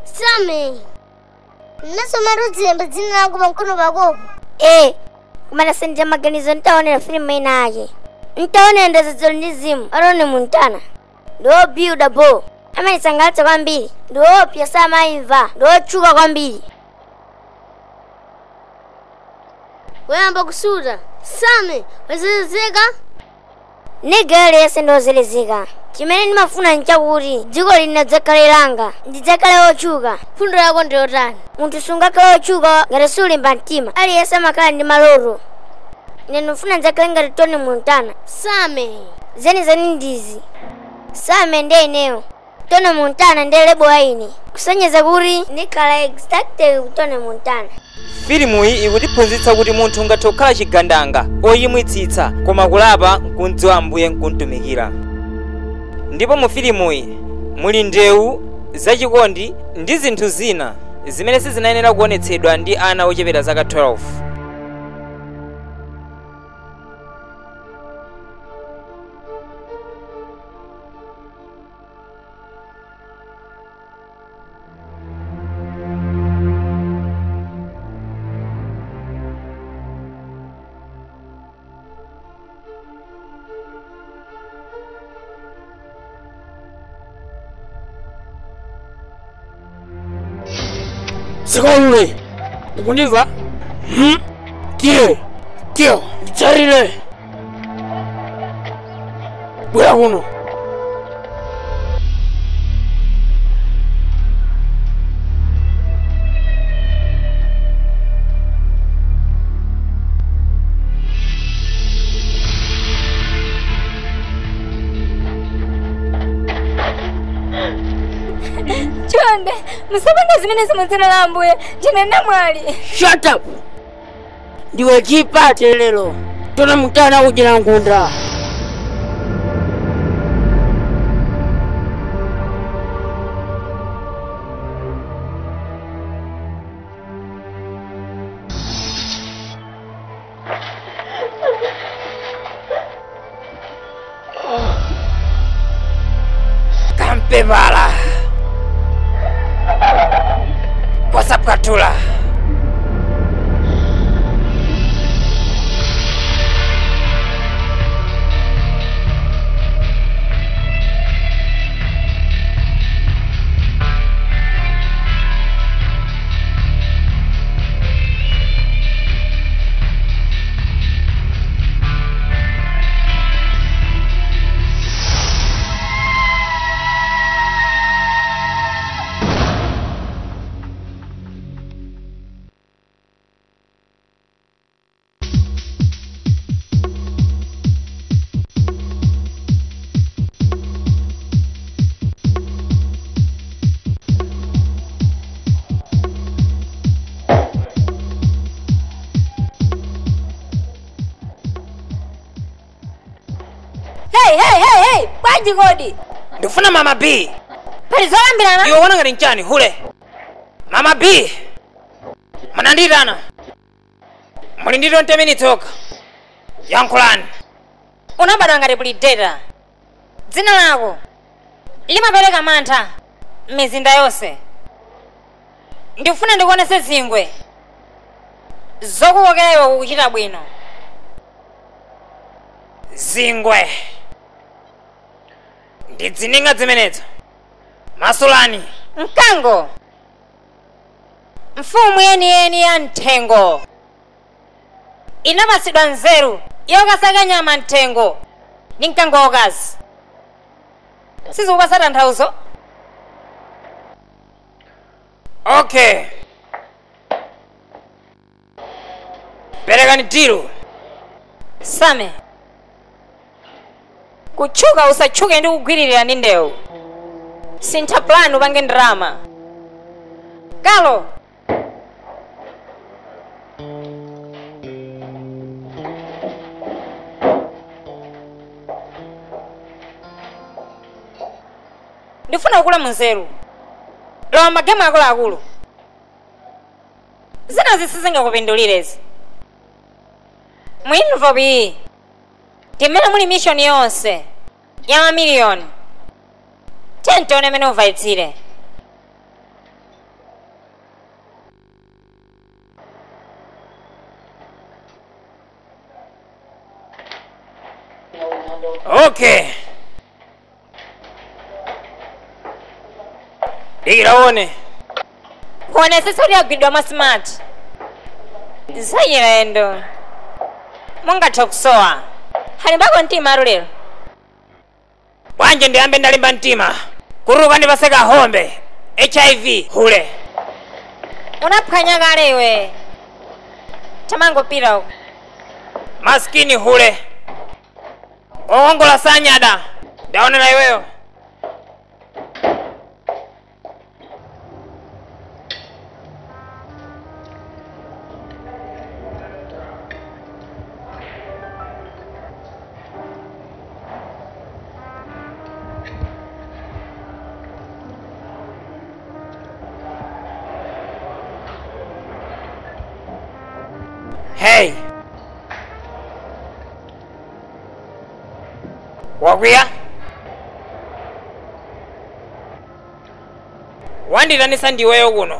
Same. Nasoma rudzembe dzina langu pankono pakopo. Kumana sendja maganizo ntaonera filmu ina yake. Ntaonera ndazo ndizimu Arone Montana. Ndo beautiful. Amenisangalatsa kwambiri. Ndo pia samaimva. Ndo chuka kwambiri. Weyamba kusuta. Same, wazilezeka? Negale yese ndozelezeka. Chimene ndimafuna nchakuti dziko linadzakhalelanga ndidzakhala ochuka. Fundo yako ndiyotani? Munthu sungakhala ochuka ngati sulimba mtima. Aliyense amakhala ndi maloro. Ine ndifuna ndidzakhale ngati Tony Montana. Same. Zeni ndizi. Same ndiye ineyo. Tony Montana ndiye lebo waini. Kusonyeza kuti ndikhala exactly Tony Montana. Filimu iyi ikutiphunzitsa kuti munthu ungathe kukhala chigandanga oyimwitsitsa koma kulapa nkudziwa Ambuye nkuntumikira. Ndipo mu filimu iyi muli ndewu zachikondi ndi zinthu zina zimene sizinayenera kuonetsedwa ndi ana ochepera zaka 12. Sekonde, ukundiva? Kio, charile. Bwera kuno. Chonde, musabanga zimene zimudzina la Ambuye, ndinenda mwali. Shut up! Ndiwe chipate lero. Tony Montana ujina nkunda. Kampe bala. Pasapatula. Hey, kwaji ngodi. Ndifuna Mama B. Palizolambira na? Iwe wana ngati nchani hule. Mama B. Manandirana. Muli ndi 20 minutes oka. Yankulani. Unabadwa ngati bulideta. Dzina lako limapereka mantha mizinda yonse. Ndifuna ndikuonese zingwe zokuwokera iwe kuchita bwino. Zingwe. Ndidzininga zimenezo. Masulani. Mkango. Mfumu yeni ya Ntengo. Inapasidwa nzeru yokasaka nyama Ntengo ndi mkango wakazi. Sizikupasa tanthauzo? Okay. Perekani tiro. Same. Kuchuka usachuke ndi kugwiririra ndi ndewu. Sintha plan upange drama. Kalo. Ndifuna kukula munzeru. Lowa magemu akuluakulu. Zina zisizinga kupindulirezi. Mwinvobi. Timene muli mission yonse ya mamiliyoni. Tentione mene uvaitsire. Okay. Iraone. Kuone sasa uli agwidwa mwa smart. Zayirendo. Munga tokusowa. Halimbako ntima lero. Wanje ndiyambe ndalimba ntima. Kuruka ndipaseka hombe. HIV hule. Unaphwanya iwe. Tamango pira uko. Maskini hule. Oongola sanyada. Ndaonera iweyo. Hey. Wagwia? Wandiranisa ndiweyo kuno.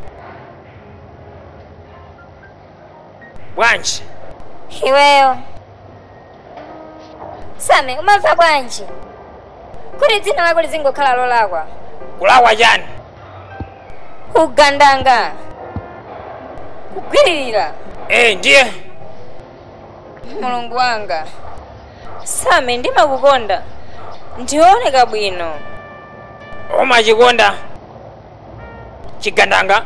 Bwanji. Iweyo. Same, umamva bwanji. Kuri dzina lako lizingokhala lolakwa. Kulakwa chani? Kugandanga. Kugwiririra. Ndiye. Mulungu wanga. Same ndimakukonda. Ndioneka bwino. Umachikonda chigandanga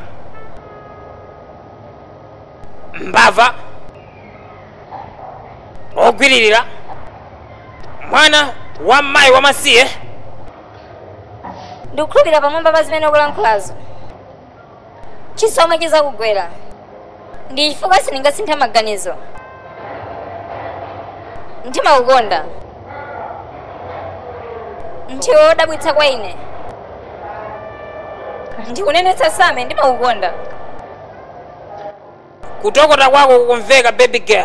mbava ogwiririra mwana wa mayi wamasiye. Ndikukhulupirira pamwamba pa zimene ukulankhulazo. Chisomo chizakugwera. Ndi chifukwa sindingasintha maganizo. Ndimakukonda. Ndiwe wodabwitsa kwa ine. Ndikunenetsa Same ndimakukonda. Kutokota kwako kukumveka baby girl.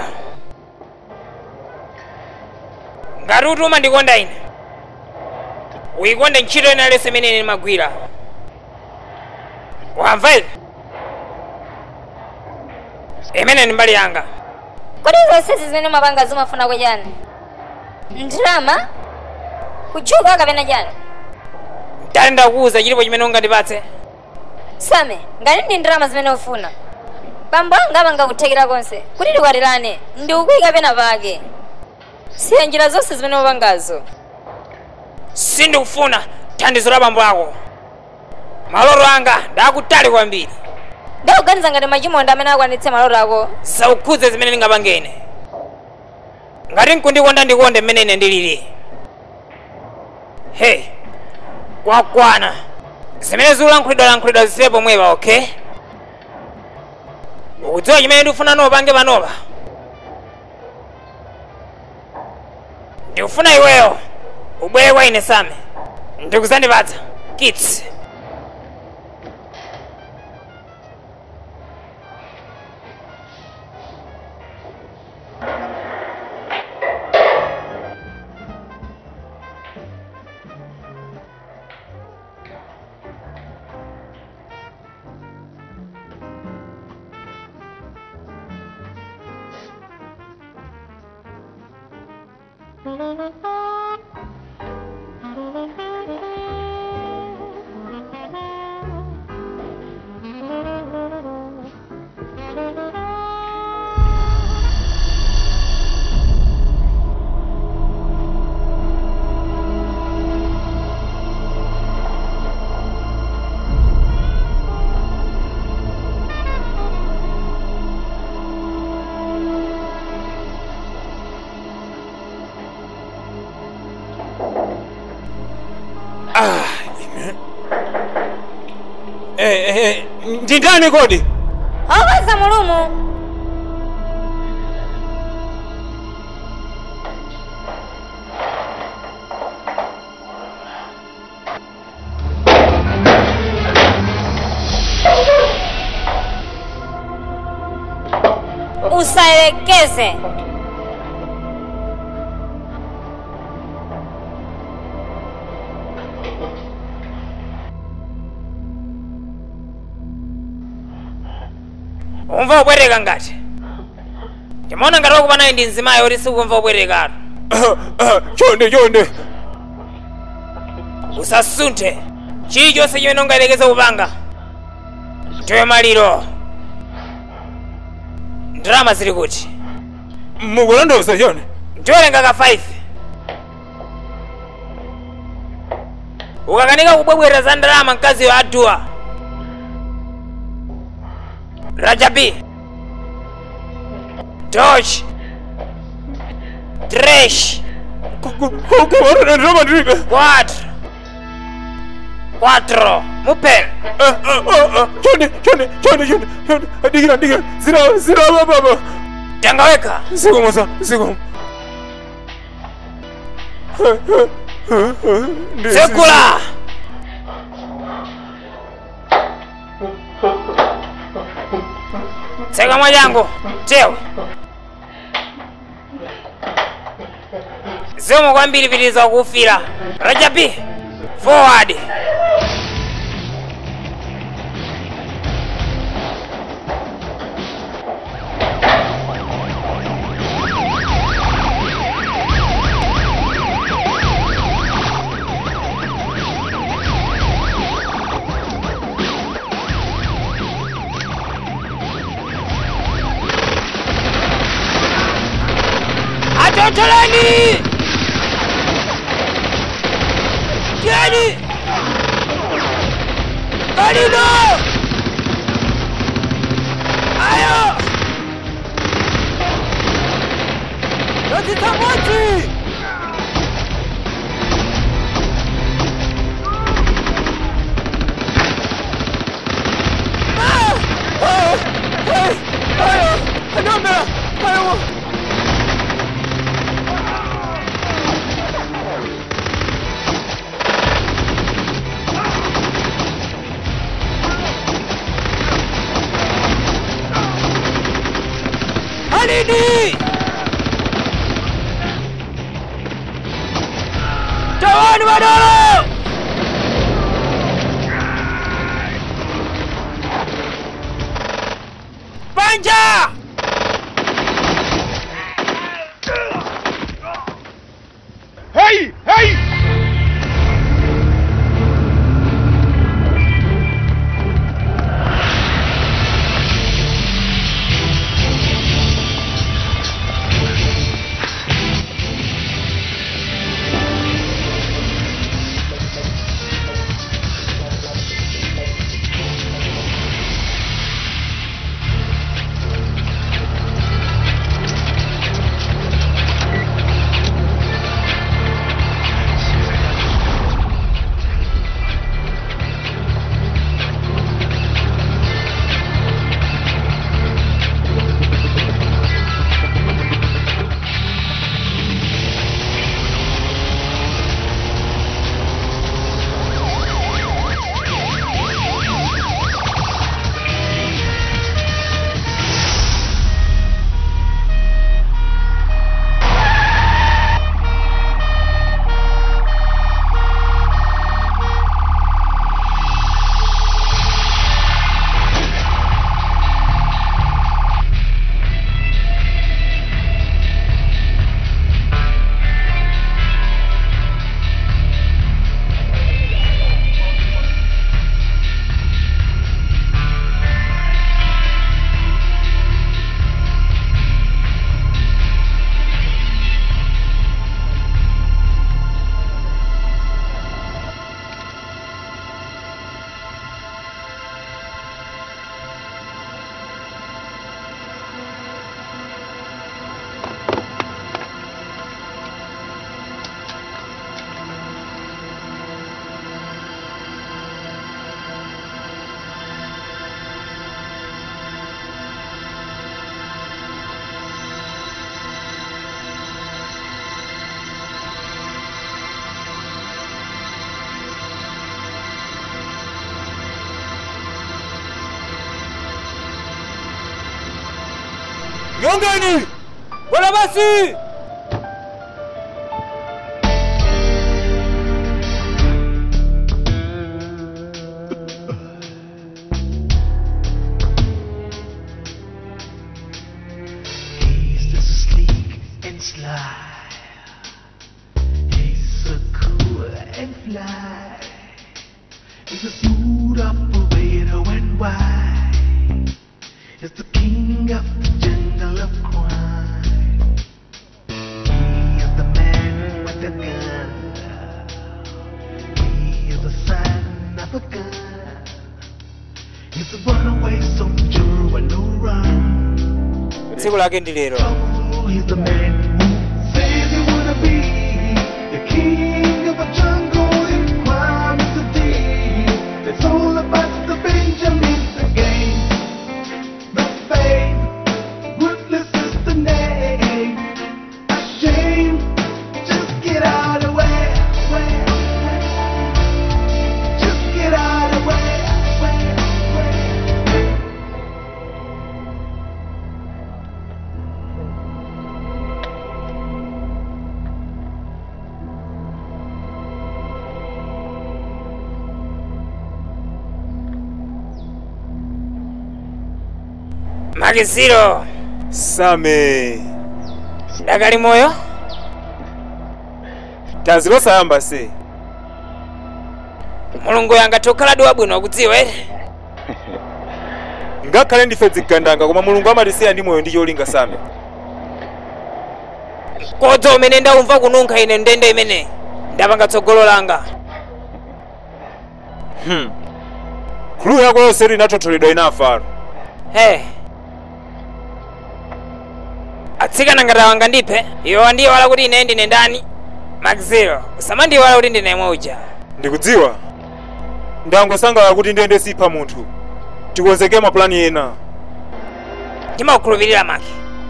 Ngati utuma ndikonda ine. Uyikonde ntchito ina lese imene ndimagwira. Wamva ine? Imene ndi mbali yanga. Kodi zonse zimene mapanga zimafuna kwa chani? Ndrama? Kuchuka kapena chani? Ndali ndakuwuza chilipo chimene ungandipatse. Same, ngati ndi ndrama zimene ufuna. Bambo anga amanga kuthekera konse. Kuti tikwatirane, ndi ukuyika pena pake. Siya njira zonse zimene upangazo. Sindikufuna thandizo la bambo ako. Maloro anga ndakutali kwambiri. Ndikuganiza ngati machimondo amene akwanitse maloro ako. Saukhudze zimene ndingapange ine. Ngati nkundikonda ndikonde mmene ine ndilili. Hey, kwakwana. Zimene ziulankhulidwa zisiye pomwepa, okay? Ukudziwa chimene ndikufuna nopange panopa. Ndikufuna iweyo ubwere kwa ine Same. Ndikuzandipatsa kits. Ndindani kodi? Okaza mulumu. Usaelekeze. Umva ubwereka ngati. Ndimona ngati wakupanayi ndi nzimayi oti sikumva ubwerekatu. Chonde. Usasunte. Chili chose chimene ungalekeza kupanga. Ndiwe maliro. Ndalama zili kuti? Mukulandoza chonde. Ndiwelenga ka 5. Ukakanika kubwebwera za ndalama mkazi wa Adua. Rajabi. Dodge. Trash. Kumarana ndalama ndilibe. 4. Mupel. Chonde. Dikira. Zira baba. Tangaweka. Sikomo. Sekula. Seka mwajangu. Chewe. Zomo kwa mbili za kufira. Rajabi. Forward. Atotolani! Gani! Kalino! Ayo! Yotitamoti! Halidi! Tawani wadolo! Panja! Hey! Nyongeni! Bwana basi! He's the sleek and sly. He's a runaway soldier and no run. tsiku lake ndi lero. He's the man who says he wanna be the king of a jungle in crime is the deed. It's all about the Benjamins again. The fame, ruthless is the name. A shame, just get out of the way. Just get out of the way. Magiziro Same. ndakali moyo Taziro sayamba se. mulungu yanga tokhala diwa bwino akudziwa ere. Ngakhale ndife dzigandanga koma mulungu amatisiya ndi moyo ndi cholinga Same. kodza umene ndaumva kununkha ine ndende imene ndapanga tsogolo langa. Khulu yako yonse inatotholedwa inafaro. Atsikana ngati wanga ndiphe iwo ndiwala kuti ine ndine ndani. Magiziro usamandiwala kuti ndine moja. Ndikudziwa. Ndangosangalala kuti ndende sipha munthu. Tikonzeke maplani ena. Ndimakukhulupirira maki.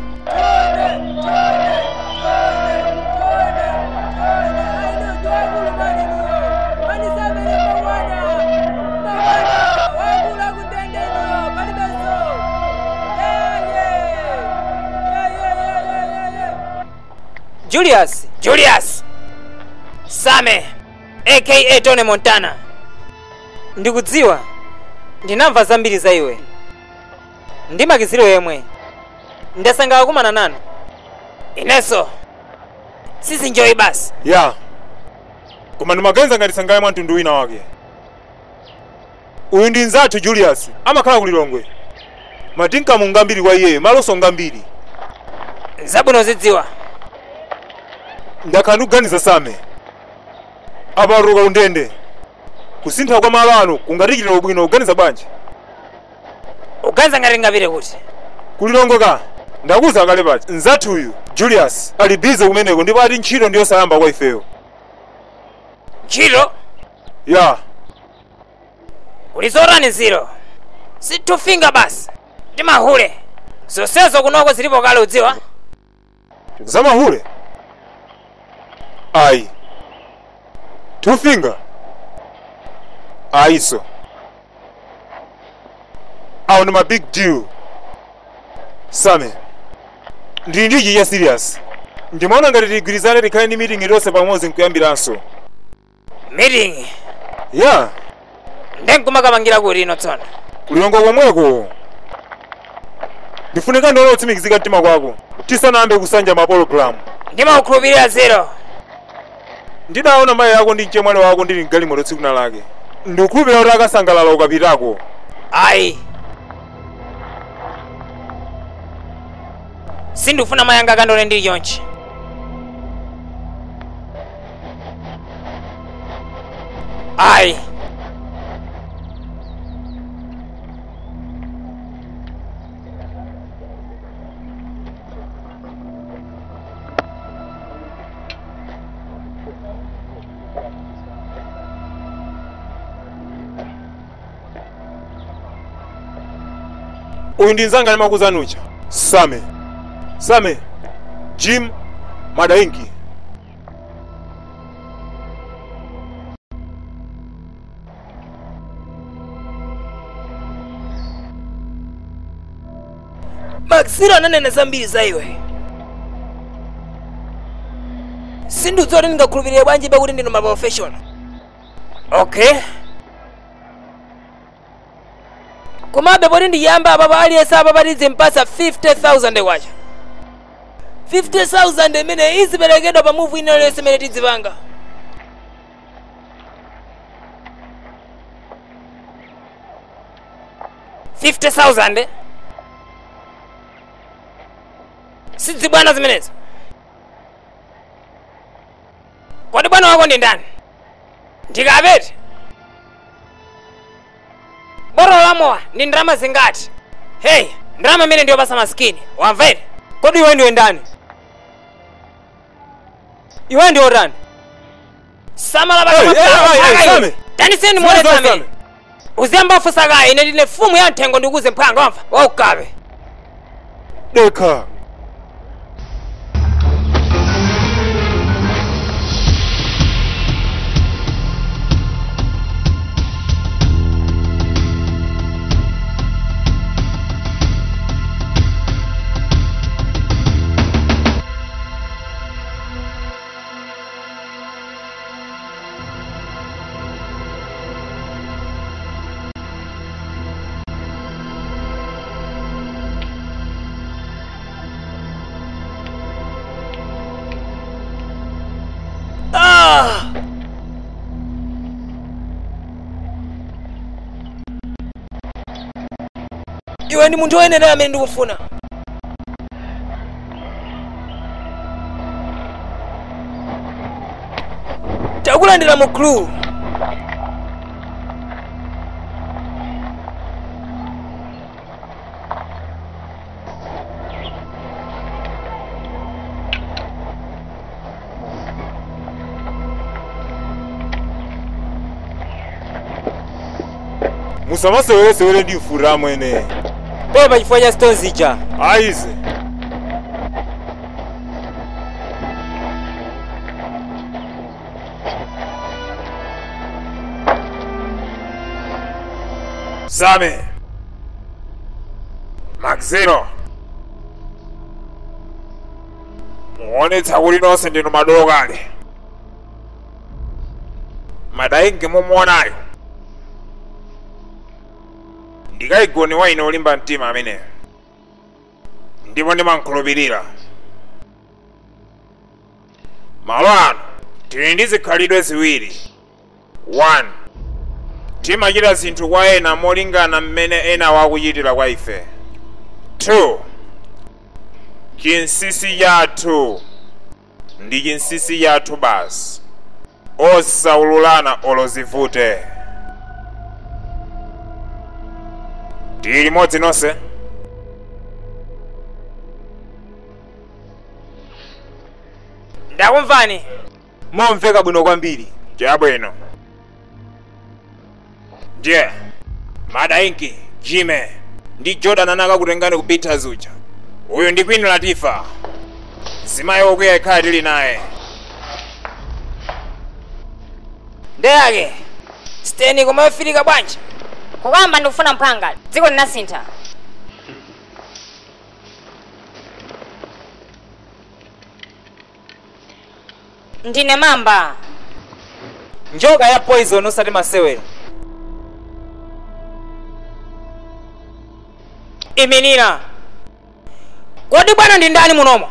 Julius Same aka Tony Montana. Ndikudziwa ndinamva zambiri za iwe ndi Magiziro yemwe ndasangalala kumana nanu. Ineso sizinjoyi basi. Ya. Koma ndimaganiza ngati sangalala mwa mtundu wina wake. Uyu ndi nzathu Julius amakhala kulilongwe. Matinka mungambiri kwa iye maloso ngambiri. Zabwino zidziwa. Ndakhala ndikuganiza Same. Aparuka undende. Kusintha kwa malo ano kungatikitira ubwino kuganiza bwanji. Uganiza ngati ngapite kuti. Kulilongo ka. Ndakuza kale pachi. Nzathu uyu Julius ali busy kumeneko ndipo ati ntchito ndiyo sayamba kwa ifeyo. Ntchito? Ya. Ulizorani ziro. Si two finger basi. Ndi mahule. Zonsezo kunoko zilipo kale udziwa. Za mahule? Ayi. Two finger? Ayiso. Awo ndi ma big deal. Same. Ndili ndi chiya serious. Ndimaona ngati tigwirizane tikhale ndi meeting ilonse pamodzi nkuyambiranso. Meeting? Ya. Ndenkumakamangira kuti ino tsono. Kulilongo komweko. Ndifunika ndolo utsimikizika mtima kwako. Tisanayambe kusanja mapologalamu. Ndimakukhulupirira zero. Ndidaona mayi yako ndi mchemwali wako ndili mgalimoto tsiku lake. Ndikukhulupirira kuti akasangalala ukapitako. Ayi. Sindifuna mayi anga akandole ndi chonchi. Ayi. Uyu ndi nzanga limakuzanucha. Same. Jim Madaingi. Magiziro ananena zambiri za iwe. Sindidziwa kuti ndingakhulupirire bwanji pakuti ndinu ma professional. Okay. Komabe poti ndiyamba apa aliyense apa patidze mpasa 50,000 kwacha. 50,000 imene iziperekedwa pa move ina iliyonse imene tidzipanga. $50,000 sidzibwana zimenezo. Kodi bwana wako ndi ndani? Ndikapete. Bora wamowa ndi ndalama zingati? Hey, ndalama imene ndiyopasa maskini wamvere? Kodi iwe ndiwe ndani? Iwe ndiwe ndani? Samala Same. Taniseni mwone Same. Uziyamba fusakaye ine ndine fumu ya mthengo ndikuze mphanga wamva waukabe. Deka. Iwe ndi munthu woyenera amene ndikufuna. Takulandira mu crew. Musamasewere ndi mfura mwene. Pepa chifukwa cha stones ija. Aize. Same. Maxino. Muonetsa kuti nonse ndinu madolo kale. Madaingi mumuonayo. Ndikayigoni waine olimba mtima amene. Ndipo ndimankhulupirira. Malo ano tili ndi zikhalidwe ziwiri. 1. Timachita zinthu kwa ena molingana mmene ena wakuchitira kwa ife. 2. Chinsisi yathu ndi chinsisi yathu basi. Osaululana olozivute. Tili limodzi nonse? Ndakumvani. Momveka bwino kwambiri. Chabwino. Je, Madainki, Jime, ndi Jordan anakakutengani kupita zuja. Uyu ndi Queen Latifa. Zimayi okwiya ikhala tili naye. Ndeyake. Steni koma yofirika bwanji. Kukamba ndikufuna mphanga, dziko linasintha. Ndine mamba. Njoka ya poison osati masewera. Iminira. Kodi bwana ndi ndani munomo?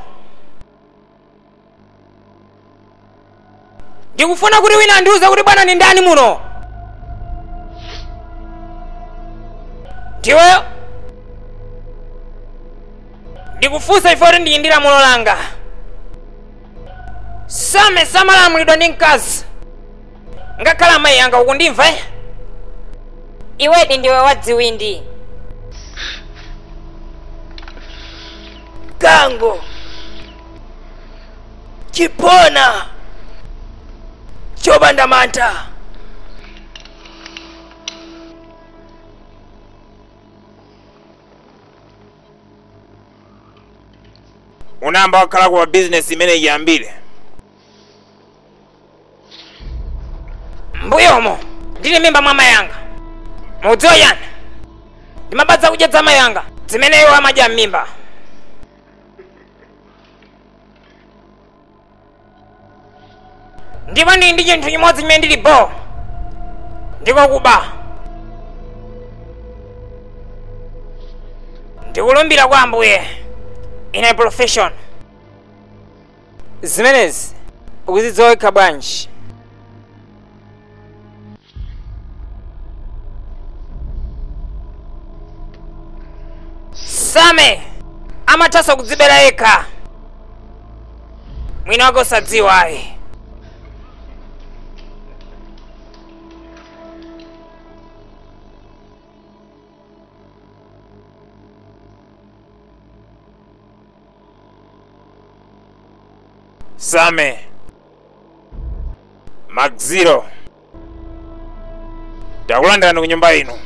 Ndikufuna kuti wina andiuze kuti bwana ndi ndani muno. Ndiweyo? Ndikufunsa ife kuti ndiyindira mulo langa. Same samalamulidwa ndi mkazi. Ngakhala amayi anga ukundimva? Iwedi ndiwe wadziwindi. Gango. Chipona. Chobanda manta. Unamba wakhala kwa business imene iyambire. Mbuyomo ndili mimba mwa mayanga. Mudziwa yani? Ndimabadza kudya za mayanga zimene iwo amadya m'mimba. Ndipo ndili ndi chinthu chimodzi chimene ndili bo. Ndiko kuba. Ndikulumbira kwa Ambuye. In a profession. Zimenezi ukuzidziweka bwanji. Same amatasa kudzibera yekha. Mwina wake usadziwa ayi. Same. Maxiro. Takulandirani ku nyumba ino.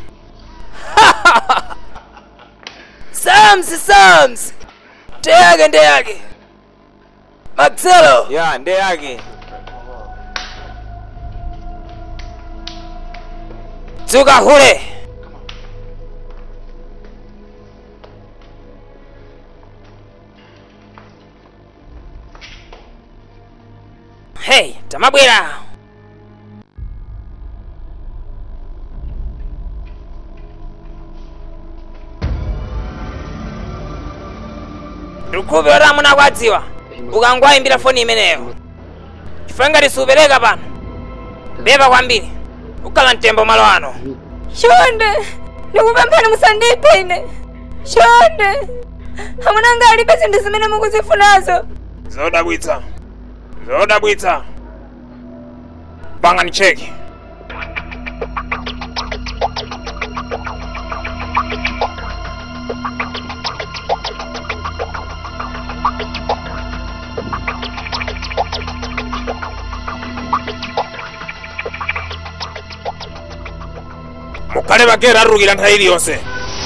Sams. Ndeyake. Maxelo. Ya, ndeyake. Dzuka hule. Hey, tamabwera. Ndikuve ora muna kwadziwa. Ukangwayimbira foni imeneyo. Chifanga lisubereka pano. Beba kwambiri. Ukala mtembo malo ano. Shonde, ndikupemphani musandipe ine. Shonde. Amunanga alibe zinthu zimene mukuzifunazo. Zodabwitsa. Banga ni cheki. Mukale bakera arukira nthawi yonse.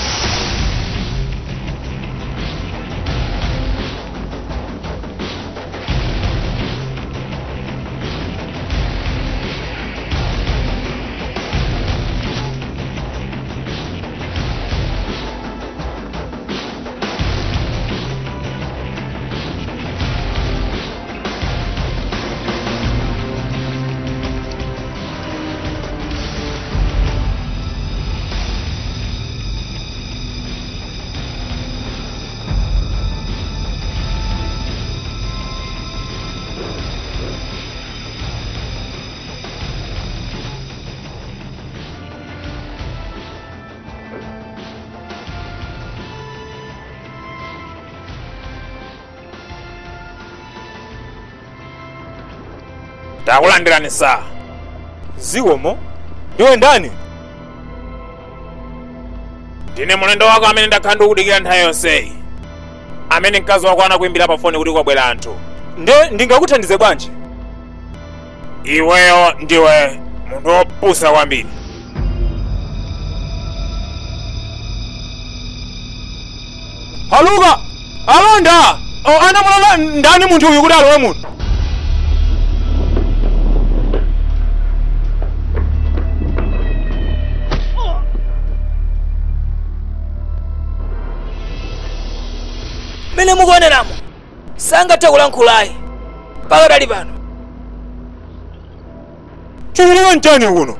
Takulandirani saa. Zikomo? Ndiwe ndani? Ndine mulendo wako amene ndakhala ndikudikira nthawi yonseyi. Amene mkazi wako anakuimbira pa foni kuti kwabwera anthu. Ndingakuthandize bwanji? Iweyo ndiwe munthu wopusa kwambiri. Haluka! Alonda! Anamulala ndani munthu uyu kuti alowe muno? Mene mukuoneramo sangathe kulankhulayi mpaka tali pano. Chikuliwa ntani kuno?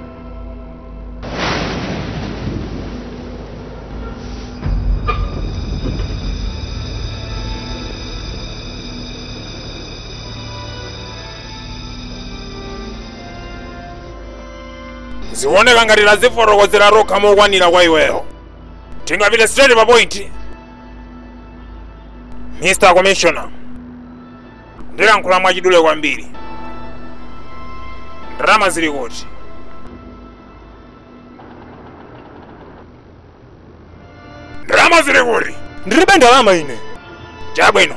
Zioneka ngati laziforokozera rokha mokwanira kwa iweyo. Tingapite straight pa point. Mr. Commissioner, ndilankhula mwachidule kwambiri. Ndalama zili kuti? Ndalama zili kuti? Ndilibe ndalama ine. Chabwino.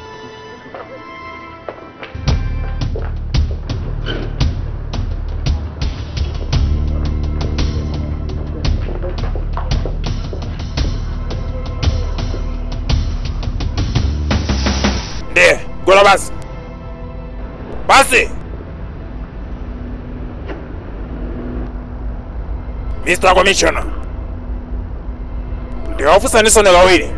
Gola basi. Mr. Commissioner, ndiwafusa nisone kawiri.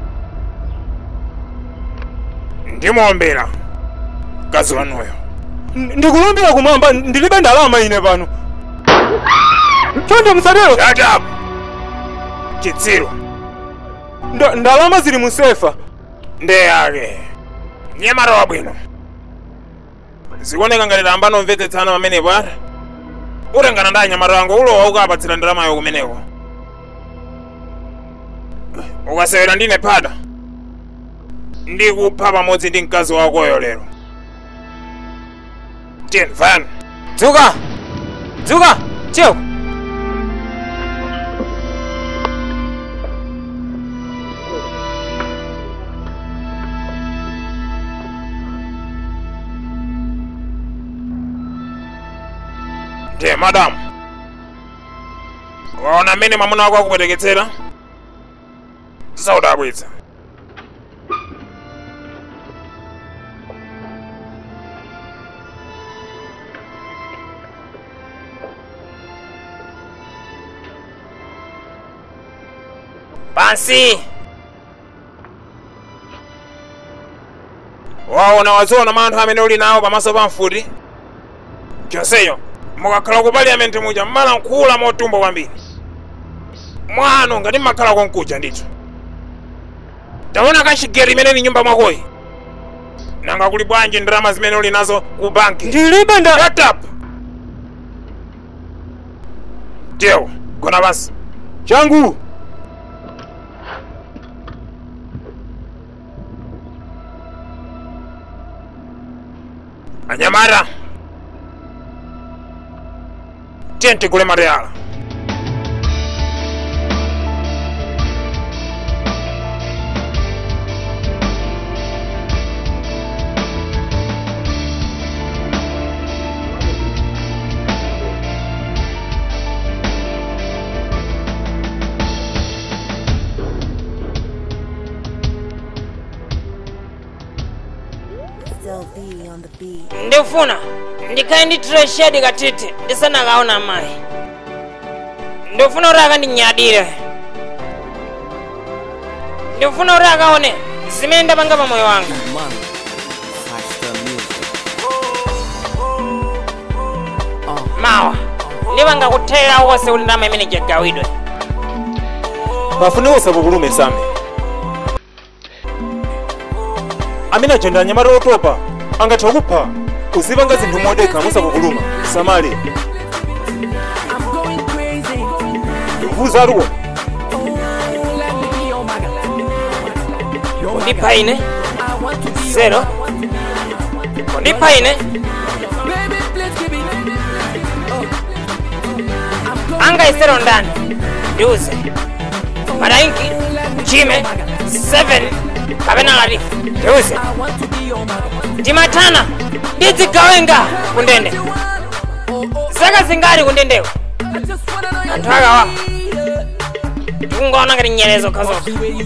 Ndimombera mkazi wanuyo. Ndikulumbira kumwamba ndilibe ndalama ine pano. Chonde msadero. Shut up. Chitsiru. Ndalama zili musefa. Ndeyake. Nyamara wabwino. Zikuoneka ngati lamba nomvetsetsana pamene bwana. Utengana ndi anyamata wangu ulowa ukapatsira ndalamayo kumeneko. Ukasewera ndine phada. Ndikupha pamodzi ndi mkazi wakoyo lero. Tien fan. Dzuka! Cheo! Ndiye madam. Waona mmene mwamuna wako akupweteketsera? Saudabwitsa. Pansi. Waona wazoona manthu amene uli nawo pamaso pa mfuti. Chonseyo mukakhala ku parliament muja mmala nkhula motumba kwambiri. Mwano ngati mmakhala konkuja ndithu. Taona kachigeri imene ni nyumba mwakoyi. Nanga kuli bwanji ndalama zimene uli nazo ku banki. Ndilibe nda. Shut up. Teo, gona basi. Changu. Anyamara. Tienti kule materiala. Ndifuna ndikaye nditire shedi katiti ndisanakaona mayi. Ndifuna kuti akandinyadire. Ndifuna kuti akaone zimene ndapanga pa moyo wanga. Mawa ndipanga kuthera wonse kuti ndama imene jagawidwe. Bafune usapupulume same. Amina ajenda anyamata otopa angatha kupha uzipanga zinthu modekha musapupuluma samali. Vuza aluwa. Kundipha ine zero. Kundipha ine anga isero ndani ndiuze madainki chime 7 kapena latifu ndiuze ndimatana ndidzigawenga kundende zaka zingati kundendewo anthu akawa ndikungoona ngati nyerezo khazoka.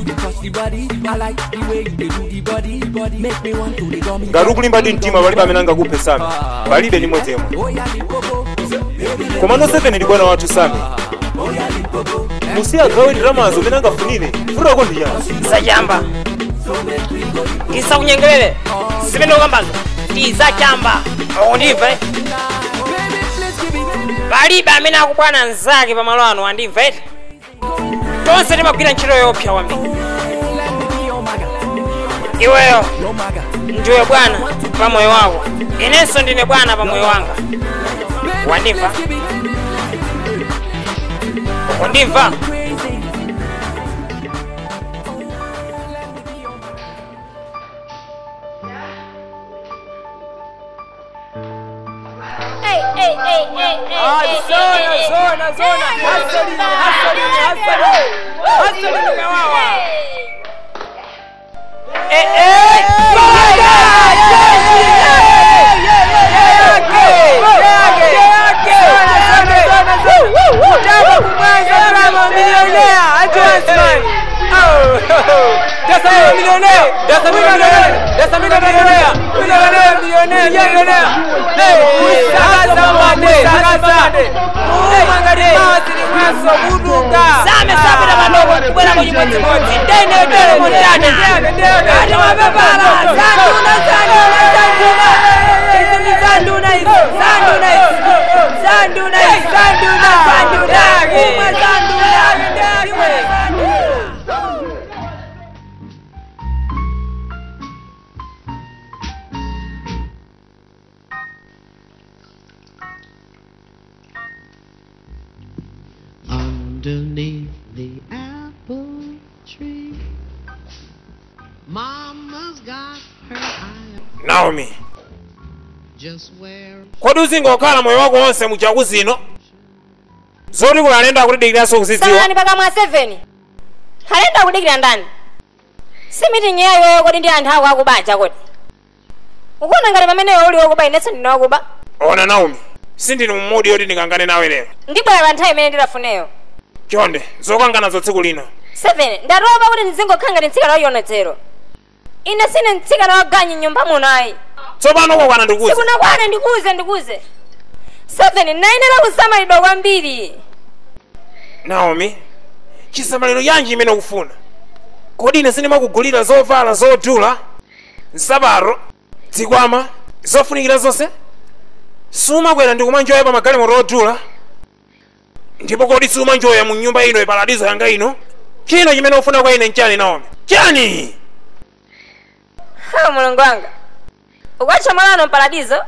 Ngati ukulimba ndi mtima palibe amene angakuphe same palibe ndi mwezi yemwe. Komano 7 ndi bwana wathu same. Musiya gawe ndalamazo amene angafunire furako ndi yani. Zachamba ndisakunyengerere zimene ukambazo ndizachamba ukundimva. Palibe amene akubwana nzake pamalo ano andimva eti. Tonse timagwira ntchito yopsa kwambiri. Iweyo ndiwe bwana pa moyo wako, inenso ndine bwana pa moyo wanga. Wandimva? Ukundimva? Underneath the apple tree, Mama's got her eye Naomi. just where Kodi uzingokhala moyo wako wonse muchaku zino? Zoti kulalenda kutidikiraso kuzidziwa. Sangani paka mwa 7. Halenda kudikira ndani? Si meeting yayo kodi ndi anthu ako akubanja kodi. Ukuona ngati pamene uli okuba inenso ndine okuba. Ona Naomi, sindili mumudi yoti ndikangane nawe lero. Ndibwera nthawi imene ndilafuneyo. Chonde zokangana zo tsiku lino. 7 ndatopa kuti ndizingokhala mtsikana wayionetsero. Ine sine mtsikana waganyu nyumba muno ayi. Tsopano kokwana ndikuze. Sikunakwana ndikuze. 7 nayenera kusamalidwa kwambiri. Naomi, chisamaliro yanji imene ukufuna? Kodi ine sindimakugulira zovala zodula, nsapato, zikwama, zofunikira zonse? Sumakwera ndikumanjoya pa magalimoto odula? Ndipo kodi sumanjoya mu nyumba ino paradizo yanga ino? Chino chimene ufuna kwa ine nchani Naomi? Chani? Ha mulungu wanga. Ukwacha malano paradizo?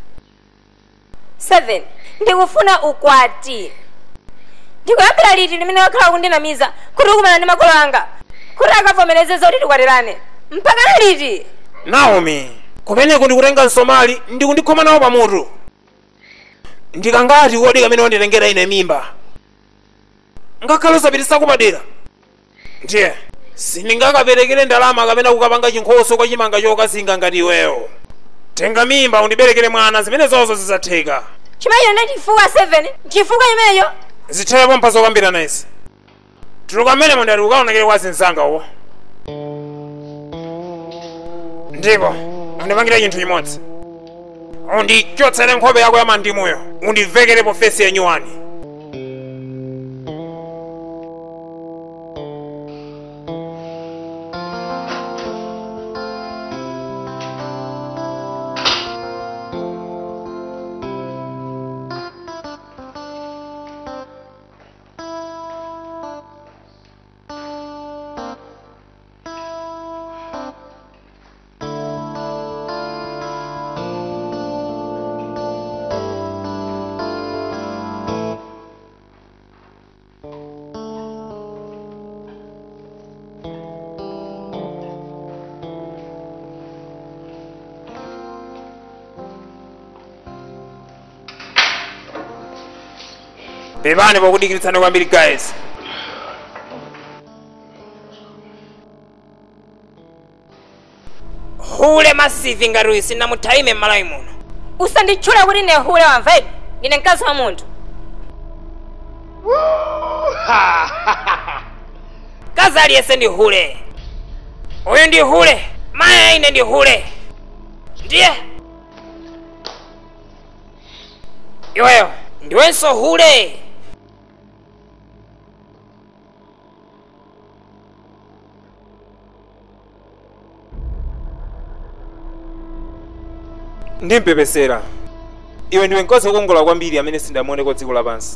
7 ndikufuna ukwati. Ndikuyambira liti limene wakhala kundinamiza kuti ukumana ndi makolo anga kuti akavomereze zoti tikwatirane mpaka liti? Naomi, kumeneko ndikutenga msomali ndikundikhoma nawo pamutu. Ndikangati kodi kamene wanditengera ine mimba ngakhale usapitisa kumadera ndiye sindingakaperekere ndalama kapena kukapanga chinkhoso kwa chimanga chokazinga ngati iweyo. Tenga mimba undiberekere mwana zimene zonse zizatheka. Chimeneyo ndi chifukwa 7 chifukwa imeneyo zithelepo mpazo kwambirana izi. Tuluka mmene mondati ukaonekere kwa zinzanga uwo. Ndipo undipangira chinthu chimodzi. Undichotsere nkhope yako ya mandimuyo undivekerepo fesi yenyuwani. Bebani pokudikiritsana kwambiri guys. Hule masivi ngati uyu sinamuthaime m'malawi muno. Usanditchule kuti ne hule wamva ine. Ndine mkazi wa munthu. Kazi aliyense ndi hule. Uyu ndi hule, maya ine ndi hule. Ndiye iweyo ndiwenso hule. Ndimpepesera. Iwe ndiwe mkazi wokongola kwambiri amene sindamuoneko dziko lapansi.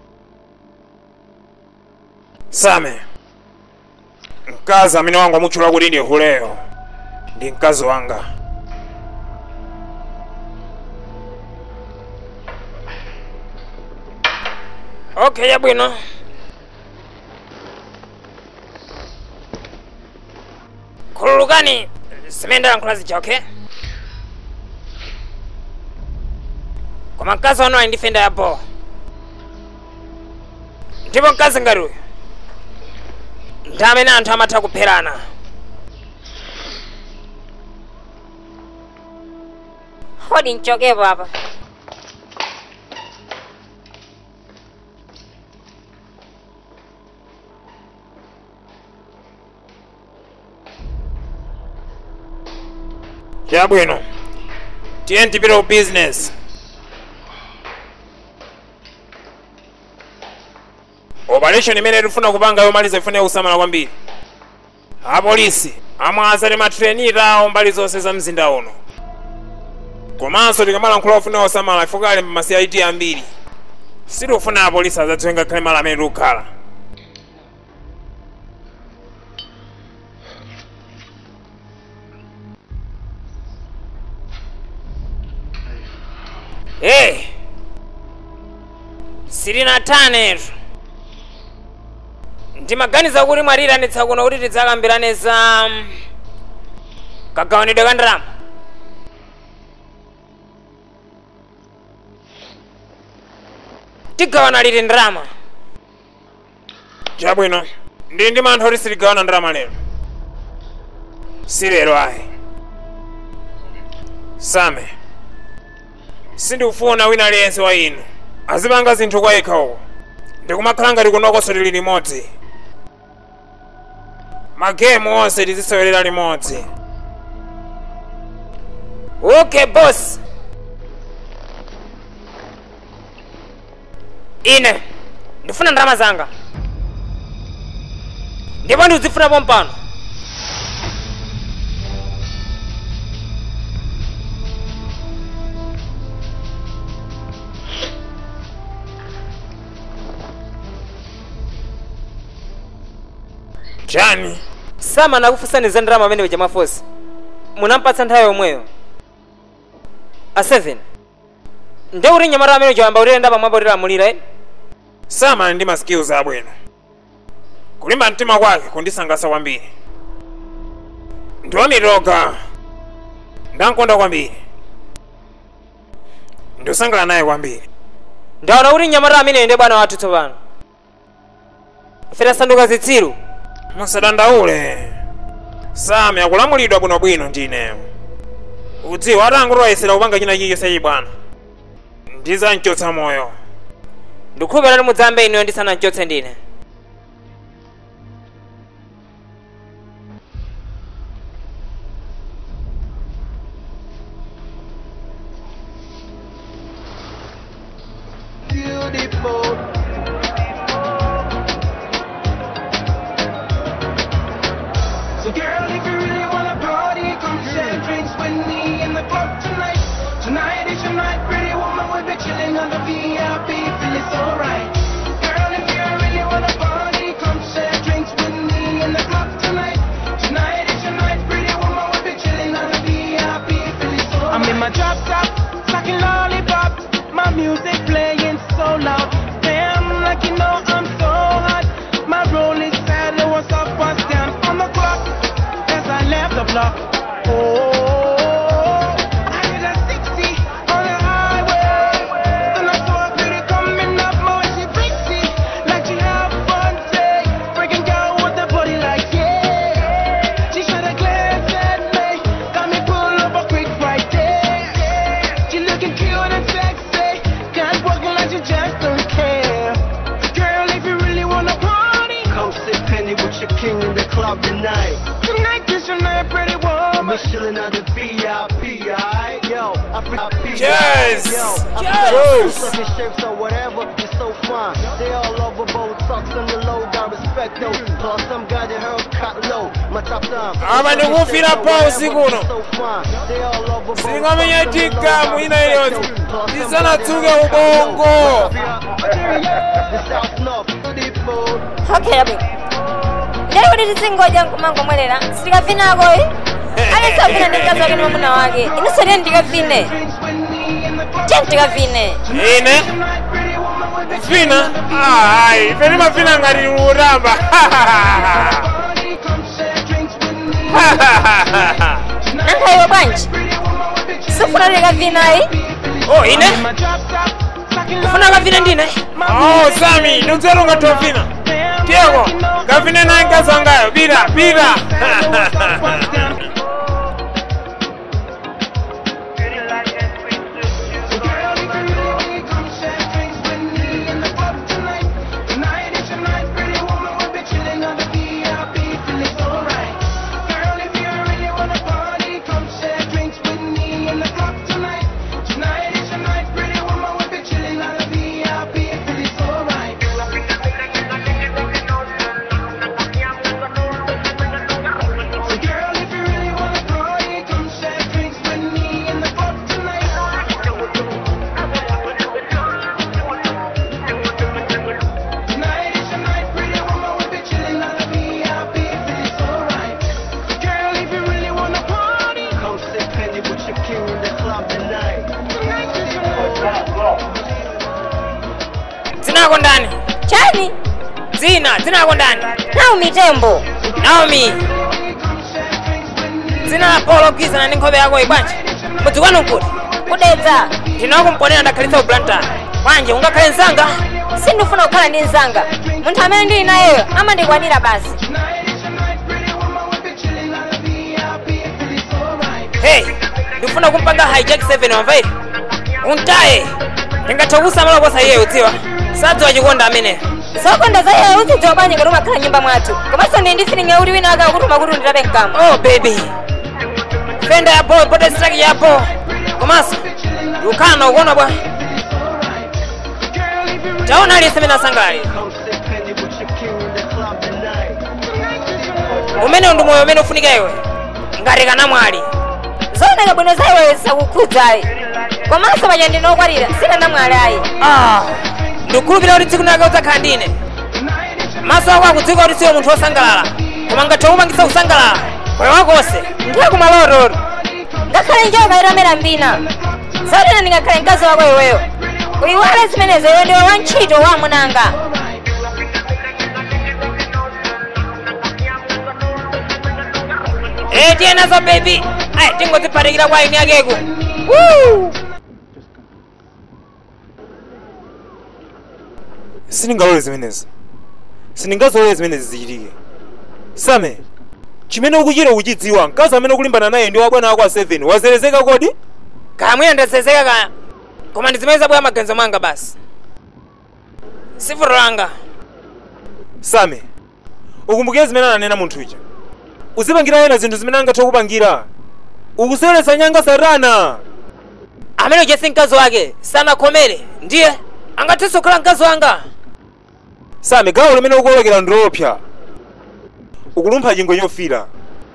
Same, mkazi amene wanga mutchula kuti ndi huleyo ndi mkazi wanga. Okay, yabwino. Khululukani zimene ndalankhula zija, okay? Koma mkazi wanu ali ndi fenda yapo. Ndipo mkazi ngati uyu ndi amene anthu amatha kupherana. Hodi nchokepo apa. Chabwino, tiye tipite ku business. Operation imene tifuna kupanga yomaliza ifuna kusamala kwambiri. Apolisi amwaza ndi matrenita awo mbali zonse za mzinda uno. Komanso tikamalankhula ofuna kusamala ifuna ali mmasi aiti ambiri. Sitifuna apolisi azadziwe ngakhale malo amene tikukhala. Hey! Sirinatanetu. Ndimaganiza kuti mwaliranitsa kuno kuti tidzakambirane za kagawanidwe ka ndalama. Tigawana liti ndalama? Chabwino, ndili ndi mantha kuti sitigawana ndalama lero. Si lero ayi. Same, sindikufuna wina aliyense wa inu azipanga zinthu kwa yekhawo. Ndikumakhala ngati kunokoso tili limodzi. Magemu onse tizisewelera limodzi. Okay boss. Ine ndifuna ndalama zanga ndipo ndizifuna pompano. Chani? Sama nakufusani za ndalama amene weja mafosi. Munampatsa nthawi yomweyo. A 7. Nde uri nyamara amene jamba uri ndaba mwabo uri amulira Sama ndi ma skills abwino. Kulimba mtima kwake kundisangasa kwambiri. Ndiwamiroga. Ndankonda kwambiri. Ndosangala naye kwambiri. Ndaona uri nyamara amene ende bwana wathu tsopano. Fera sanduka zitsiru. Musadandaule. Sam yakulamulidwa bwinobwino ndine. Udziwa atangulwa yesera kupanga china chilichonse bwana. Ndizanchotsa moyo. Ndikhulupirira kuti mudzambe ino ndisananchotse ndine. Beautiful. So girl, if you really wanna party, come share drinks with me in the club tonight. Tonight is your night, pretty woman, we'll be chilling on the VIP, feeling so right. Girl, if you really wanna party, come share drinks with me in the club tonight. Tonight is your night, pretty woman, we'll be chilling on the VIP, feeling so right. I'm in my drop top, sucking lollipops, my music playing so loud. Damn, like you know I'm so hot. My roll is sad, what's up, what's down on the clock as I left the block. Oh, I hit a 60 on the highway. Then I saw a pretty coming up, more she pretty, like she have fun day. Freaking girl with the body like yeah. She should have glanced at me, got me pull up a quick right there. She looking cute and sexy, got walking like she just don't care. Girl, if you really wanna party, come sit penny with your king in the club tonight. Tonight is your night, pretty woman. We're chilling at the VIP, alright? Yo, I feel Yes! Yes! Sucking shapes or whatever, you're so fine. They all over Botox on the low, got respect though. Plus some guy that heard cut low. My top time. Aba ndikufira pause kuno. So fine. They all over Botox. Singamenya tika mwina yonse. Tisanatsuke ubongo. The South North, beautiful. Okay, Abi. Leo ndisingoja nkumango mwelela. Sitikafina koi. Ale safina ndikazake ni mwamuna wake. Ino sori ndikafine. Chen ndikafine. Ine? Fina? Ai, pene mafina ngati uramba. Nanga iwe banji. Sifuna ndikafina hii. Oh, ine? Ufuna kafina ndine? Oh, Sami, ndudzero ngatofina. Tiago, kafine naye nkazangayo. Bira, bira. Zinako ndani? Chani? Zinako ndani? Naomi Tembo. Naomi. Zina la Polo Giza na nkhobe yako ibwanji. Mudzi wanu kuti? Kudedza. Ndinakumponera ndakhalitsa ublanta. Bwanji ungakhale nzanga? Sindifuna kukhala ndi nzanga. Munthu amene ndili nayeyo amandikwanira basi. Hey, ndifuna kumpanga hijack 7 wamva iri? untaye ndingathokusa maloposa iye udziwa sadziwa chikonda amene zokonda za iye uzidziwa bwanji ngati umakhala nyumba mwathu komanso ndi feeling yakuti wina akakutuma kuti unditape mkamwa. Oh baby fenda yapo pote strike yapo komanso ukana ukuona bwa taona ali semena sangali umene ndi moyo umene ufunika iwe ngati kana mwali zooneka bwino za iwe sakukhudzayi komanso paja ndinokwalira sina namwali ayi. ndikukhulupirira kuti tsiku lake udzakhala ndine maso ako akudziwika kuti siwe munthu wosangalala koma ngathe kupangitsa kusangalala moyo wako wonse ndiye kumalotolo ngakhale njoka itamera mbina zoonena ndingakhale mkazi wako iweyo uyiwale zimenezo iwe ndiwe wantchito wa munanga. tiye nazo baby tingodzipatikira kwa ini yakeku. Sindingalole zimenezi. Sindingazolole zimenezi zichitike. Same, chimene ukuchira uchidziwa mkazi amene ukulimbana naye ndi wabwana wako a 7 wazerezeka kodi? Kamwe ndazerezeka kaya. Koma ndizimeza bwa maganizo manga basi. Sifuro langa. Same, ukumbukire zimene ananena munthu uja. Uzipangira yena zinthu zimene angathe kupangira. Ukuseweretsa nyanga Satana. Amene ujesi mkazi wake sanakhomere ndiye angathenso kukhala mkazi wanga. Same, gawo limene ukuolokera ndilopsa. Ukulumpha chingwe chofira.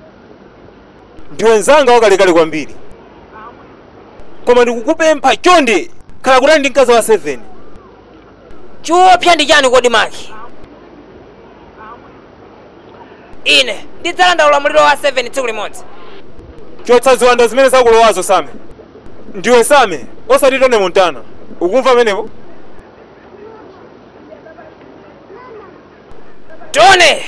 Ndiwe nzanga wakalekale kwambiri. Koma ndikukupempha chonde khala kutali ndi mkazi wa 7. Chiopsa ndi chani kodi maki? Ine ndidzalanda ulamuliro wa 7 tsiku limodzi. Chotsa ziwanda zimene zakulowazo Same. Ndiwe Same, osati Tone Montana. Ukumva menepo? Tone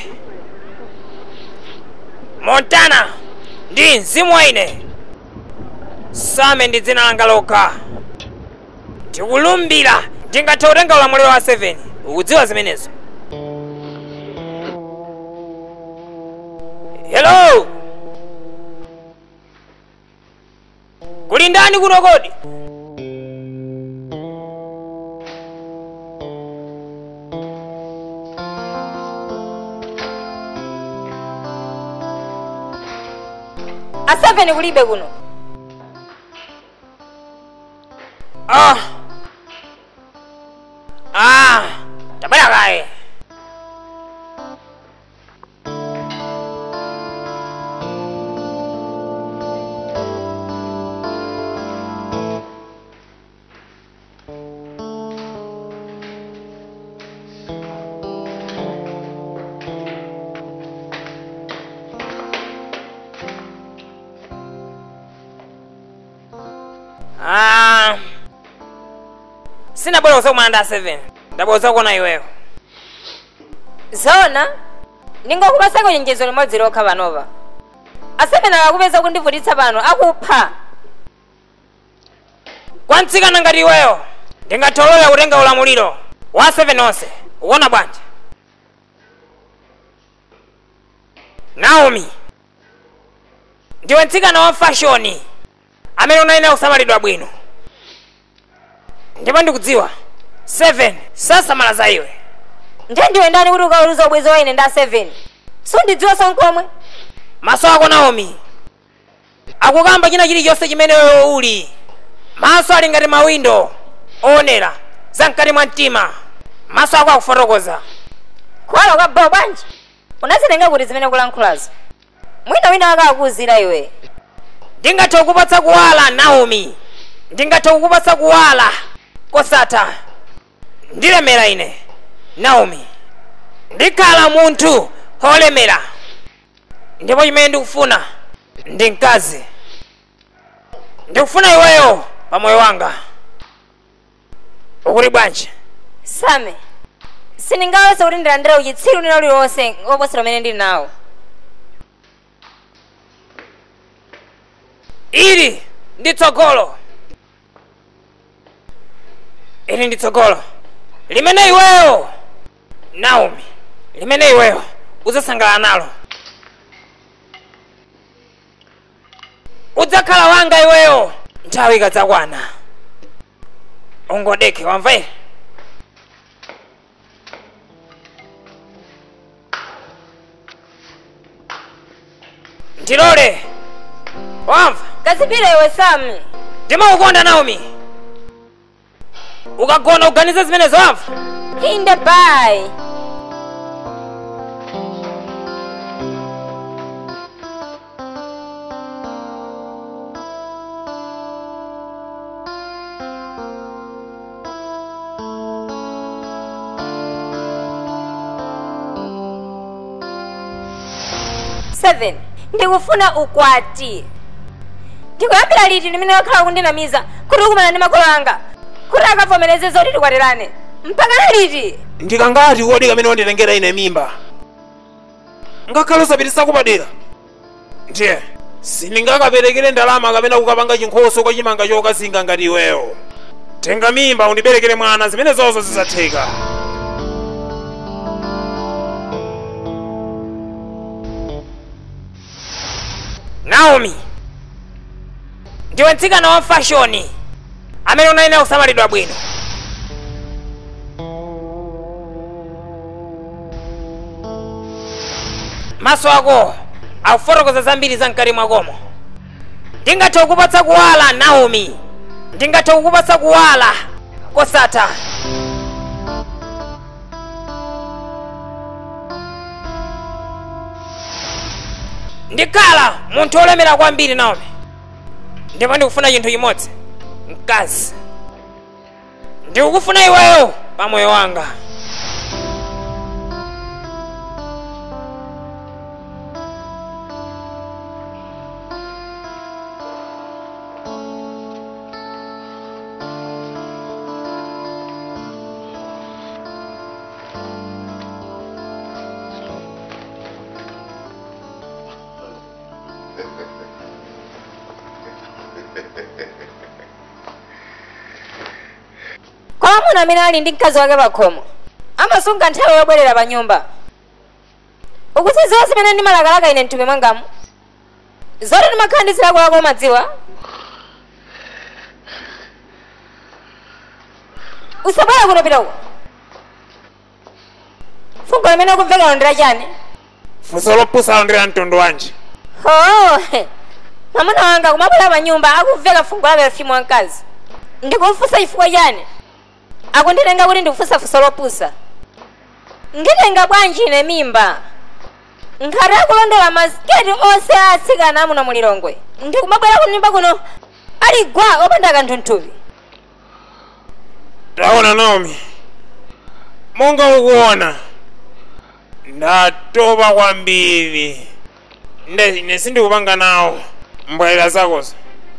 Montana ndi mzimu wa ine. Same ndi dzina langa lokha. Tikulumbira ndingathe kutenga ulamuliro wa 7. Ukudziwa zimenezo? Hello. Kuli ndani kuno kodi? A 7 kulibe kuno. Tabaya kae. Sina bora usakumana 7. Ndaboza kuona iweyo. Zona ndingokupasako chenjezo limodzi lokha panova. A 7 akupeza kundivutitsa pano akupha. Kwantsika ngati iweyo ndingatolola kutenga ulamuliro wa 7 onse. Uona bwanji? Naomi ndiwe mtsikana wa fashion amene unayenera kusamalidwa bwino. Ndipo ndikudziwa 7 sasamala za iwe. Ndiwe ndani kuti ukauruza ubwezo wa ine nda 7? Sundidziwa sonkomwe. Maso ako Naomi akukamba china chilichonse chimene wewe uli. Maso ali ngati mawindo oonera zamkati mwa mtima. Maso ako akufotokoza. Kwalo kabba bwanji. Unazitenga kuti zimene kulankhulazo. Mwina wina akakuuzira iwe. Ndingathe kukupatsa kuwala Naomi. Ndingathe kukupatsa kuwala kosatha. Ndilemera ine Naomi. Ndikhala munthu olemera. Ndipo chimene ndikufuna ndi mkazi. Ndikufuna iweyo pa moyo wanga. Ukuli bwanji? Same, sindingawese kuti ndilandire uchitsiru lina uliwonse woposera umene ndili nawo. Ili ndi tsogolo. Ili ndi tsogolo limene iweyo Naomi, limene iweyo uzasangalala nalo. Udzakhala wanga iweyo nthawi ikadzakwana. ungodeke wamva ere ndilole wamva kazipira iwe Sami. ndimaukonda Naomi ukagona uganize zimenezo wamva Inde bye. Seven. Ndikufuna ukwati. Ndikuyambira liti limene wakhala kundinamiza kuti ukumana ndi makolo anga kuti akavomereze zoti tikwatirane mpaka liti? ndikangati kodi kamene wanditengera ine mimba ngakhale usapitisa kupadera ndiye sindingakaperekere ndalama kapena kukapanga chinkhoso kwa chimanga chokazinga ngati iweyo. Tenga mimba undiberekere mwana zimene zonso zisatheka. Naomi ndiwe mtsikana wa fashion amene unayenera kusamalidwa bwino. Maso ako akufotokoza zambiri za mkati mwakomo. Ndingathe kukupatsa kuwala Naomi, ndingathe kukupatsa kuwala kosatha. Ndikhala munthu olemera kwambiri Naomi, ndipo ndikufuna chinthu chimodzi, mkazi. Ndikukufuna iweyo pa moyo wanga. Kwa muna amene ali ndi mkazi wake pakhomo amasunga nthawi yobwerera pa nyumba. Ukuti zonse zimene ndimalakalaka ine mthupi mwangamu zoti ndimakhala ndi zilakolako umadziwa. Usabwera kuno pita uko. Fungo limene ukumveka ndira chani? Funso lopusa ndira mtundu wanji. Mwamuna wanga kumabwera pa nyumba akumveka fungo lake lafimu wamkazi. Ndikumfunsa chifukwa chani? Akunditenga kuti ndikufunsa funso lopusa. Nditenga bwanji ine mimba? Nkhati akulondola masiketi onse atsikana amuno mulilongwe. Ndikumabwera ku nyumba kuno ali gwa opanda kanthu mthupi. Taona Naomi, monga ukuona ndatopa kwambiri. Ine sindikupanga nawo mbwalira zakozo.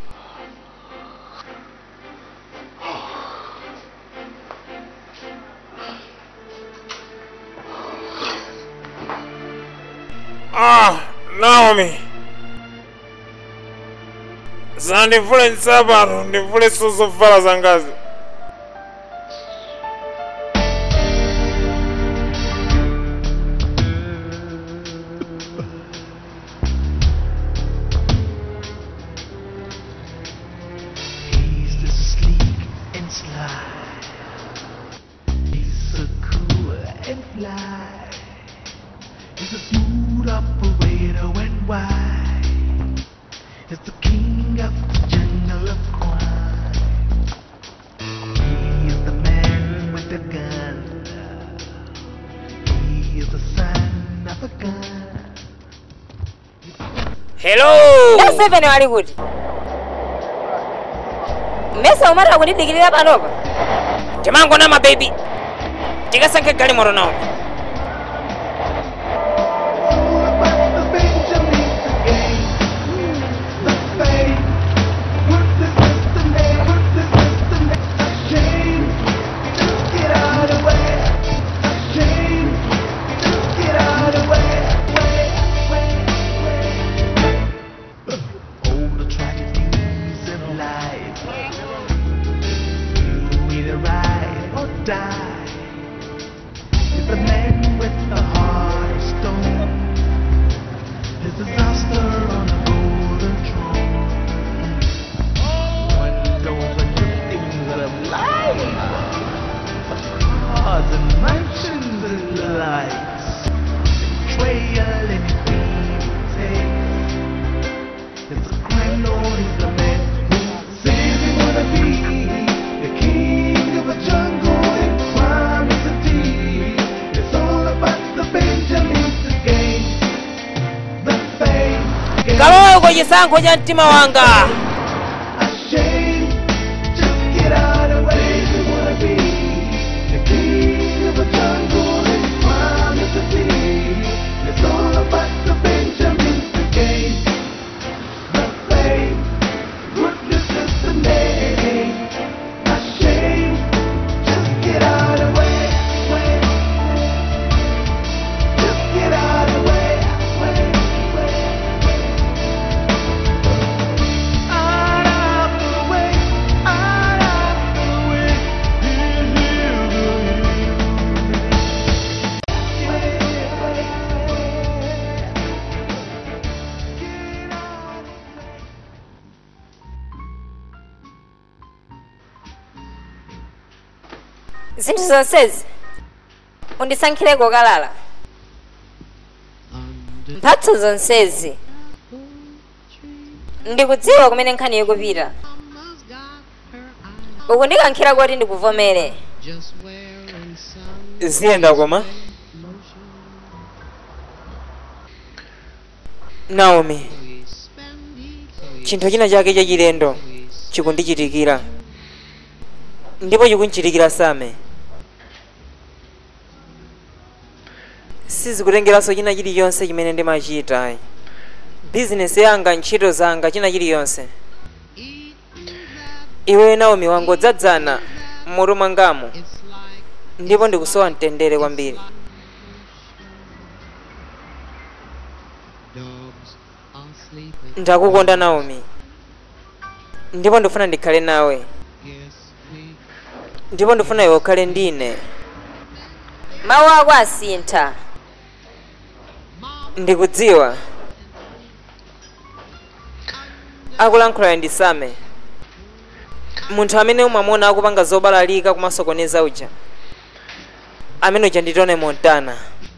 Naomi, zandivule nsapato ndivule zovala zangazi. He's just sleek and sly. He's so cool and fly. He's a smooth operator and wise. He's the king of the jungle of crime. He is the man with the gun. He is the son of a gun. Hello. Seven wali kuti. Mesa umara kunidikirira panopa. Timango na baby. Tikasanke galimoto Naomi. Die. It's the kalowe kwa chisankho cha mtima wanga. Ashamed, just get out of the way. We wanna be the king of the jungle and promise to be. It's all about the Benjamins, the game, the fame, goodness is the name. Ashamed, just get out of the way. Just get out of the way. Zinthu zonsezi undisankhireko kalala. Mphatso zonsezi ndikudziwa kumene nkhani ikupita. Ukundikankhira kuti ndikuvomere. Ziyenda koma. Naomi, chinthu china chake chachilendo chikundichitikira, ndipo chikunchitikira Same. Sizikutengeranso china chiliyonse chimene ndimachita. Bizinesi yanga, ntchito zanga, china chiliyonse. Iwe Naomi wangodzadzana m'mutu mwangamo, ndipo ndikusowa mtendere kwambiri. Ndakukonda Naomi, ndipo ndifuna ndikhale nawe, ndipo ndifuna iwe ukhale ndine. Mawu ako asintha. Ndikudziwa akulankhula ndi Same, munthu amene umamona akupanga zobalalika kumasokoneza uja, amene uja ndi Tony Montana.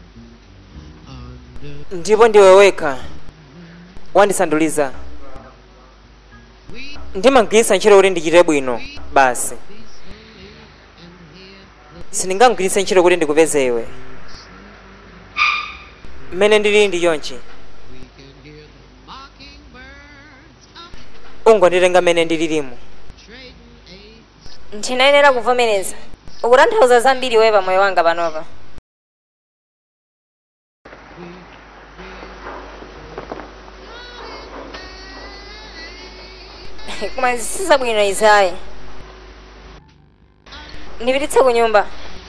Ndipo ndiwe wekha wandisanduliza. Ndimagwiritsa ntchito kuti ndichite bwino basi, sindingamugwiritse ntchito kuti ndikupeze iwe. Mmene ndili ndi chonchi, ungonditenga mmene ndililimu. Ndinayenera kuvomereza. Ukutanthauza zambiri wewe pamoyo wanga panopa. Koma zisiza bwino izayi. Ndipititse ku nyumba.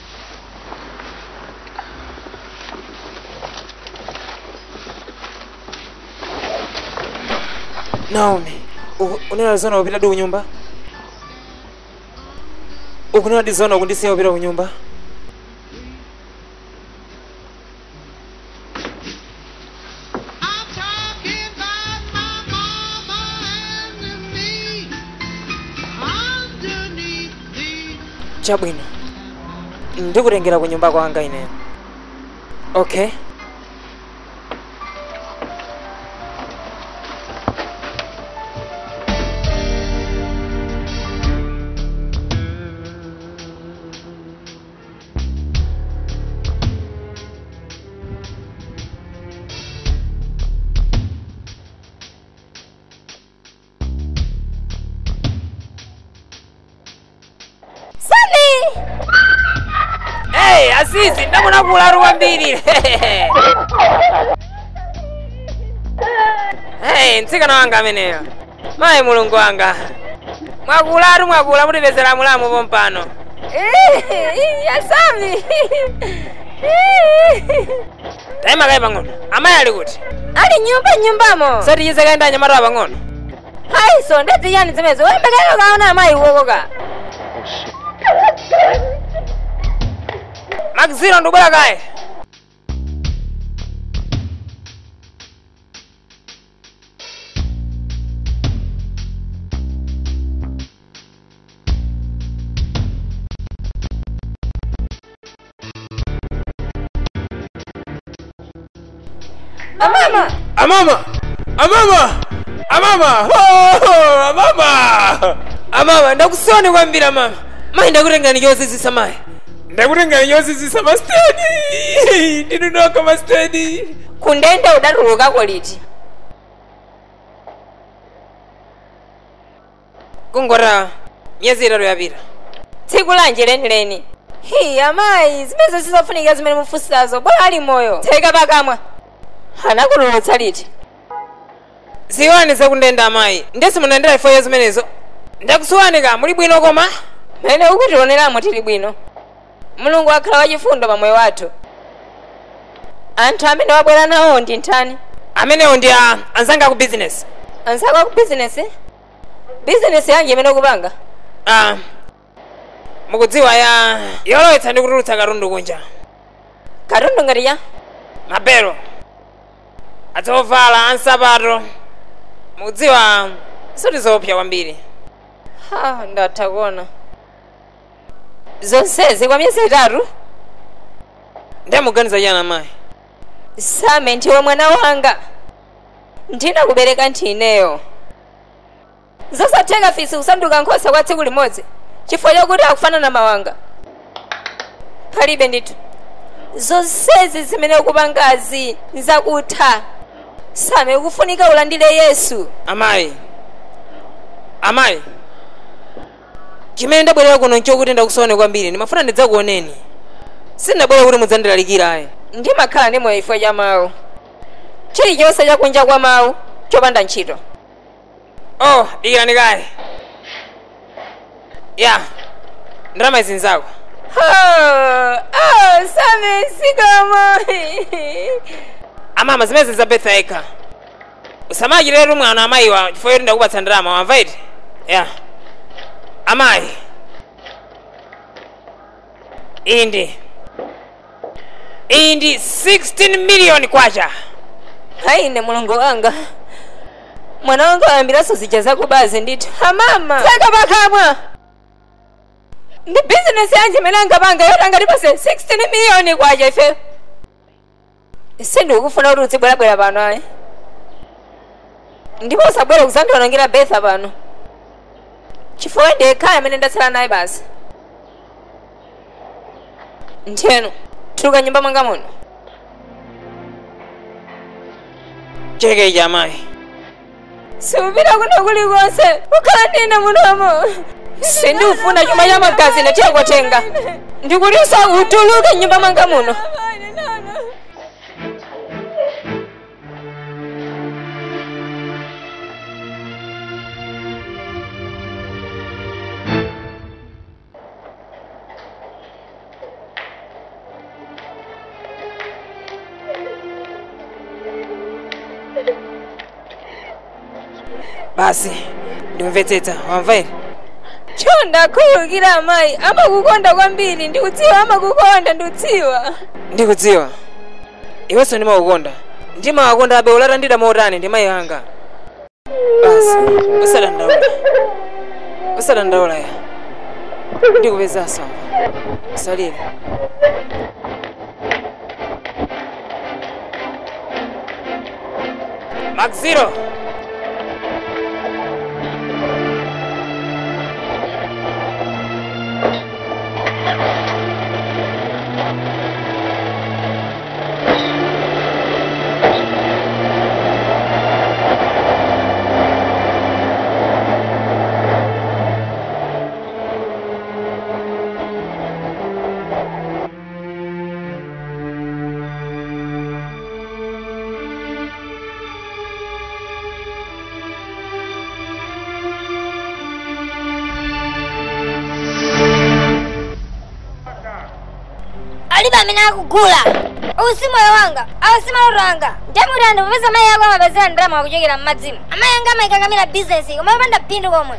Naomi, unena zona upita du kunyumba? Ukunena di zona ukundisiya upita kunyumba? Chabwino, ndikutengera ku nyumba kwanga ine. Okay? Hey, Azizi, ndabona kularu kwambiri. Hey, nsikana wanga ameneyo. Mayi mulungu wanga. Mwakula mutipezera mulamu pompano. Yasami. Taima kai pang'ono. Amayi ali kuti? Ali nyumbamo. Sati chize kaenda nyamata pang'ono. Hai, so ndati yani zimezo. Wembe kayo kaona amayi uwokoka. Magziro ndubwera kaye. Amama, ndakusoni kwambira mama. Mayi ndakutenga nichozizisa mayi. Ndakutenga nyozizisa masteni. Ndinunoka masteni. Kundenda udatuluka koliti. kungora myezi 3 yapita. tsiku lanje lenileni hi amayi zimene zizofunika zimene mufusazo bora ali moyo tseka pakamwa anakulolotsa liti ziwani zakundenda amayi ndesi munandira ifo zimenezo ndakusuwanika muli bwino koma mene ukutioneramo tili bwino mulungu akhala wachifundo pamoyo wathu anthu amene wabwera nawo ndi ntani amenewo ndi anzanga ku business anzanga ku business business yanji imene ukupanga mukudziwa ya yolowetsa ndi kutulutsa katundu kunja katundu ngati ya mabelo adzovala ansapato mukudziwa soti zopya kwambiri ndatha kuona zonsezi kwa myezi 3 ndamuganiza chana mayi Same ndiwe mwana wanga ndinakubereka ntineyo zosatheka fisi kusanduka nkhosa kwa tsiku limodzi chifukwa chakuti akufanana mawanga palibe ndithu zonsezi zimene ukupangazi nzakutha Same ukufunika ulandire Yesu amayi chimene ndabwerera kuno nchokuti ndakusowane kwambiri ndimafuna ndidzakuoneni sindabwera kuti mudzandilalikira ayi ndimakhala ndi moyo ifo cha mawu chilichonse chakunja kwa mawu chopanda ntchito dikirani kaye ya ndalama izi nzako Same sikama amama zimene za betha eka usamachirero mwana amayiwa chifukwa yoti ndakupatsa ndalama wamva iti ya amayi indi 16 million kwacha haine mulungu wanga mwana wanga wayambiraso zija zakubazi ndithu amama tseka pakamwa ndi business yanje imene angapanga yoti angatipase 16 million kwacha ife sindikufuna kuti udzibwerabwera pano ayi ndipo usabwere kuzandionongera betha pano chifukwa ndiyekhaya amene ndatsala naye basi ndiyeno tuluka nyumba mwanga muno cheke amayi siupita kuno kulikonse ukhala ndine munomo sindifuna chuma cha magazi netiyakotenga ndikulisa utuluke nyumba mwanga muno basi ndimvetsetsa wamva iti chonda khululukira amayi amakukonda kwambiri ndikudziwa amakukonda ndikudziwa iwenso ndimakukonda ndimawakonda abe ulatandida motani ndi mayi anga basi usadandaula ya ndikupezanso usalire Maxiro aliba amene akugula usi moyo wanga ausi maloto anga ndemutanda popeza amayi ako amapezera ndalama kuchokera m'madzimo amayi anga amayikangamira bizinesi koma yopanda phindu komwe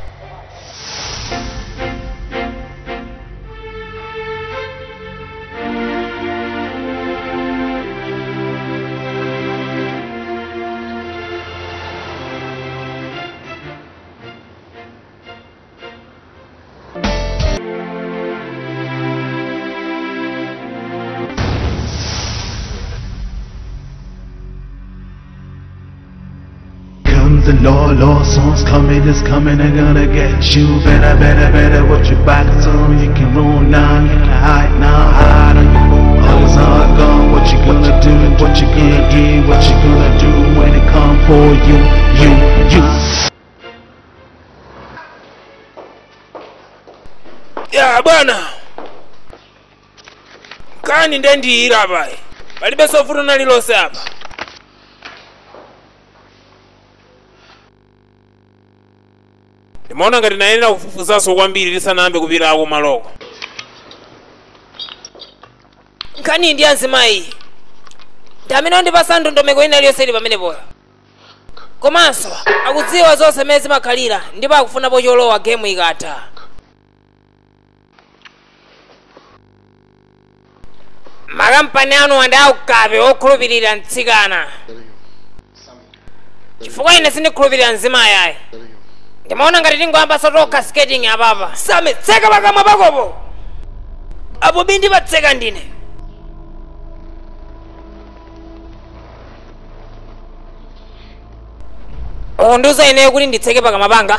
The law songs coming, it's coming, they're gonna get you. Better, what you back to? You can roll now, you can hide now, hide on your moon. All is all gone, what you gonna do? What you gonna do? What you gonna do when it come for you? bwana kani ndendiyira bai palibe sofuto nalilonse apa. Ndimaona ngati nayenera kufufuzanso kwambiri lisanayambe kupitako maloko. Nkani ndi azimayi ndamene ndipasa ndondomeko ina iliyonse ili pamenepoyo. Komanso akudziwa zonse zimene zimakhalira ndipo akufunapo cholowa gemu ikatha. Makampani anu andi aukape okhulupirira mtsikana chifukwa ine sindikhulupirira mzimayi ayi. Ndimaona ngati tingoyamba sotoka skating apapa. Same tseka pakamwa pakopo apo bindi patseka ndine. Undiuza ineyo kuti nditseke pakamwa panga?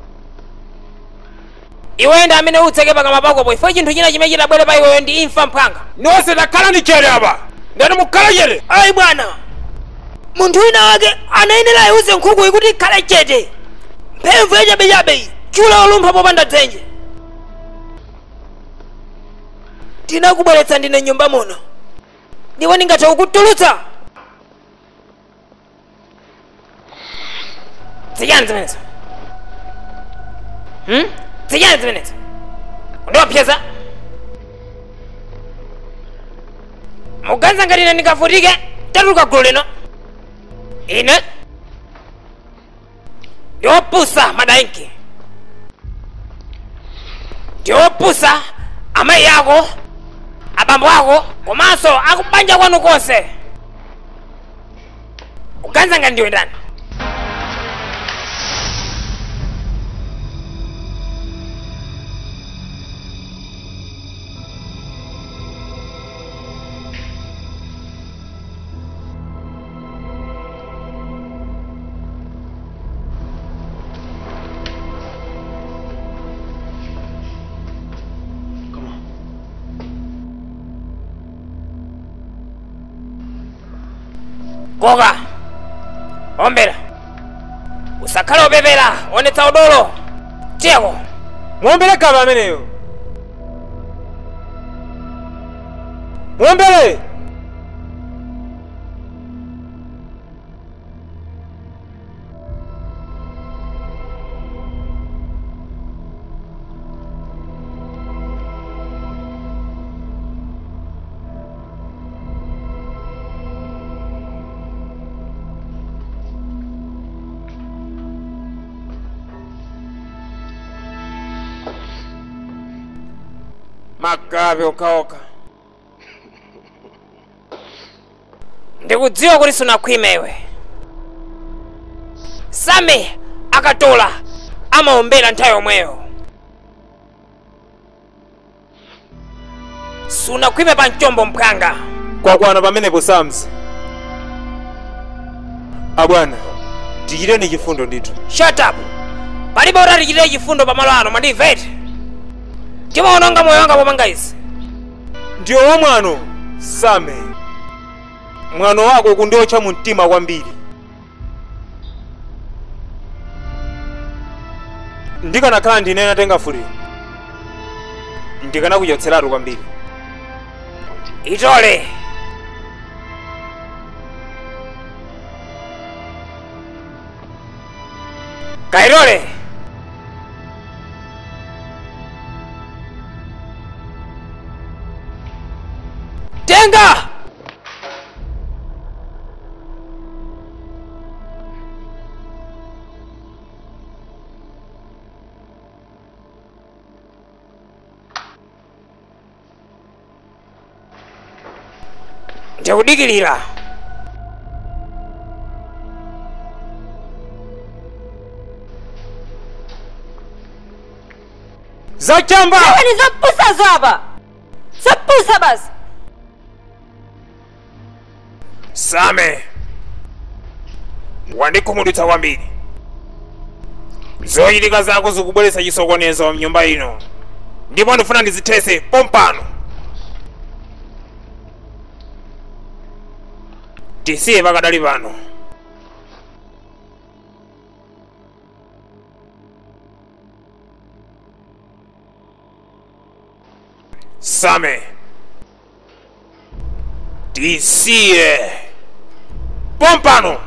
Iwe ndi amene utseke pakamwa pakopo ifo chinthu china chimene chitabwere pa iweyo ndi imfa mphanga. Nonse takhala ndi chere apa ndani mukhala chete. Ayi bwana munthu wina wake anayenera ayuze nkhuku kuti ikhale chete. Mphevu yachabechabe chula olumpha popanda dzenje. Tinakubweretsa ndine nyumba muno ndipo ndingathe kukutulutsa. Zichani zimenezo? Zichani zimenezo? Undiwapyeza? Muganiza ngati ine ndingavutike tatuluka gulu lino. Ine ndiopusa madainki, ndiopusa amayi yako, abambo ako, komanso akubanja kwanu konse. Uganiza ngati ndiwe ndani? Koga ombera usakhala opepera onetsa udolo cheko muombere kaba ameneyo muombere. Magabe okaoka ndikudziwa kuti sunakhwime iwe. Same akatola amaombera nthawi yomweyo. Sunakhwime pa mchombo mphanga. Kwakwana pamenepo Sams. Abwana tichiteni chifundo ndithu. Shut up. Palibe utati tichite chifundo pamalo ano mandimvete. Timaononga moyo wanga popanga izi. Ndiyo wamwano Same. Mwano wako kundiotcha mu mtima kwambiri. Ndikanakhala ndine natenga fuli ndikanakuchotseratu kwambiri. Itole. Kairole. Tenga! Ndikudikilira. Zachamba! Ni zopusa zaba. Zopusa basi. Same wandikhumudwitsa kwambiri. Zochitika zako zikubweretsa chisokonezo mnyumba ino ndipo ndifuna ndizithese pompano. Tisiye pakadali pano. Same tisiye pompano.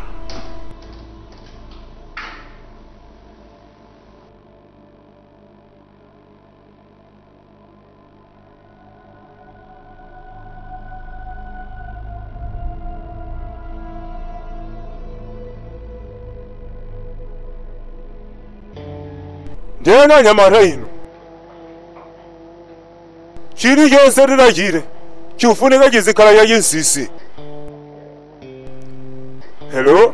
Ndena nyamara ino chiri chose rirachire chifunika chizikhala ya yinsisi. Hello?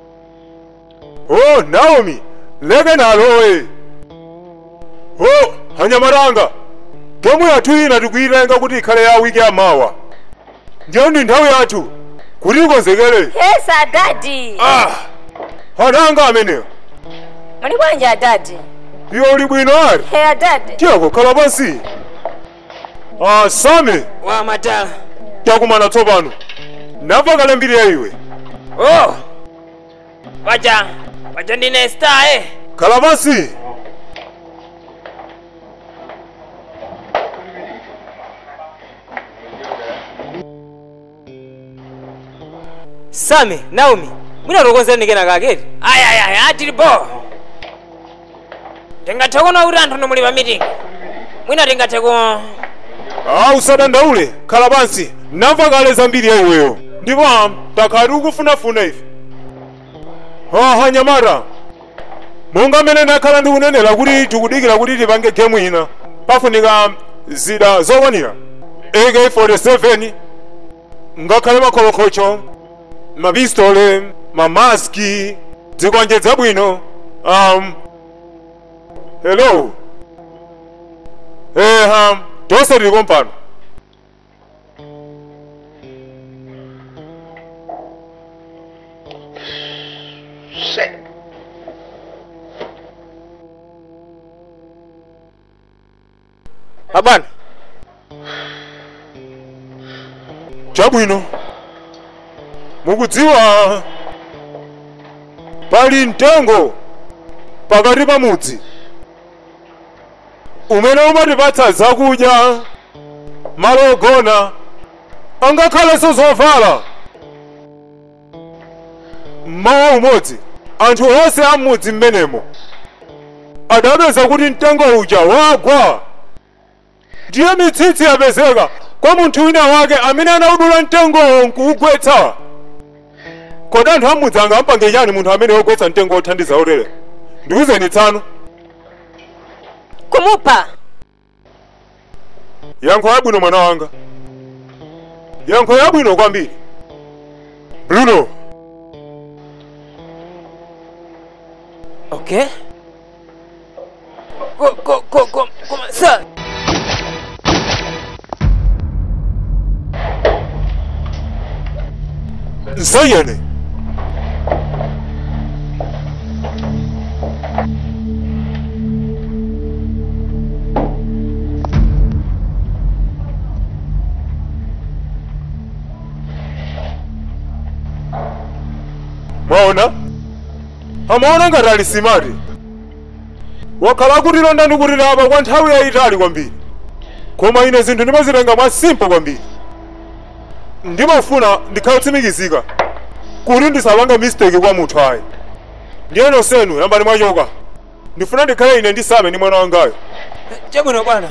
Oh, Naomi, leke nalowe. Oh, hanyamaranga, gemu yathu ina tikuyilenga kuti ikhale ya wiki yamawa. Ndiyo ndi nthawi yathu kuti ikonzekere. Yes, Daddy. Hananga ameneyo. Muli bwanji Daddy? Iyo uli bwino ari? Hey Daddy. Tiyako khala pansi. Same. Wa matala. Takumana tsopano. Nava kale mbiri ya iwe. Oh. Waja ndine star Khala pansi. Same, Naomi, mwina tokonzeni kena kaketi? Aya, atilipo. Tingathe kuona kuti anthu nomuli pa meeting. Mwina tingathe ku... Usadandaule, khala pansi. Namva kale zambiri ya iweyo. Ndipo takhali ukufunafuna ife. Hanyamara. Monga mene nakhala ndikunenera kuti tikudikira kuti tipange gemu ina. Pafunika zida zokwanira. AK-47, ngakhale makholokocho, mapistole, mamaski, zikwanje zabwino. Hello. Tonse tili kompano. Shit. Abana. Chabwino. Mukudziwa pali mtengo pakati pa mudzi umene umatipatsa zakudya, malo ogona, angakhalenso zovala. Mmawa umodzi anthu onse a mudzi mmenemo adapeza kuti mtengo uja wagwa. Ndiye mitsitsi yapezeka kwa munthu wina wake amene anaudula mtengowo nkuugwetsa. Kodi anthu amudzi angampange chani munthu amene wogwetsa mtengo othandiza otere? Ndiwuzeni tsano. Kumupha. Yankho yabwino mwana wanga. Yankho yabwino kwambiri. Bruno. Okay. Go, sir. Nsayene. Mwaona? Amaona ngati ali simati. Wakhala kuti londa ndikulira apa kwa nthawi yayitali kwambiri. Koma ine zinthu ndimazitenga mwa simple kwambiri. Ndimafuna ndikhale tsimikizika kuti ndisapange mistake kwa munthu ayi. Ndiye nonsenu yambani mwachoka. Ndifuna ndikhale ine ndi Same ndi mwana wangayo. Chabwino bwana.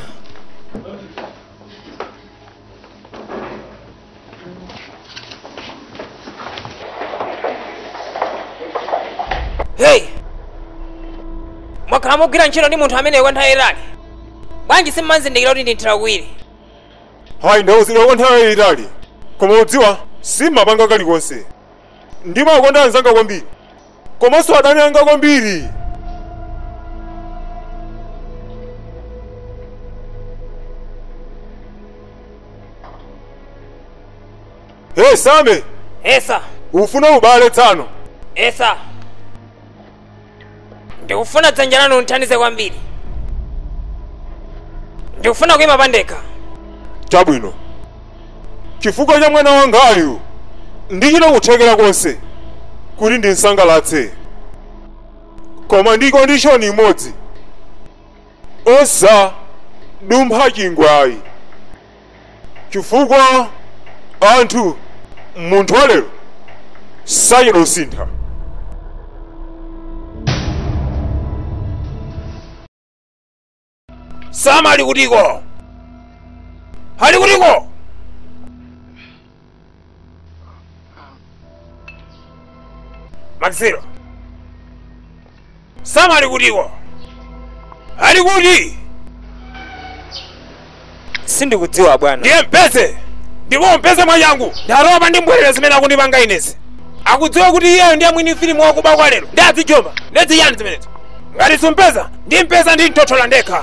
Hey! Mwakhala mugwira ntchito ndi munthu amene kwa nthawi yayitali. Bwanji simmanzindikira kuti ndinthira kuwiri. Hayi ndawuzidwa kwa nthawi yayitali. Koma udziwa simapanga kalikonse. Ndimakonda anzanga kwambiri. Komanso adani anga kwambiri. Hey Same. Esa. Ufuna ubale tsano. Esa. Ndikufuna dzanja lanu nthandize kwambiri. Ndikufuna kuyima pandekha. Chabwino. Chifukwa cha mwana wangayu ndichita kuthekera konse kuti ndinsangalatse. Koma ndi condition imodzi. Osa dumpha chingwayi. chifukwa anthu munthu walero sayera usintha. Sama ali kutiko? Ali kutiko? Maxiro. Sama ali kutiko? Ali kuti? Sindikudziwa bwana. Ndiye mpeze. Ndipo mpeze mwanyangu. Ndaroba ndi mbwerere zimene akundipanga inezi. Akudziwa kuti iyeyo ndiye mwini filimu wakuba kwa lero. Ndadzijomba. Ndadziyani zimenezi. Ngati sumpeza, ndi mpeza ndi mtothola ndekha.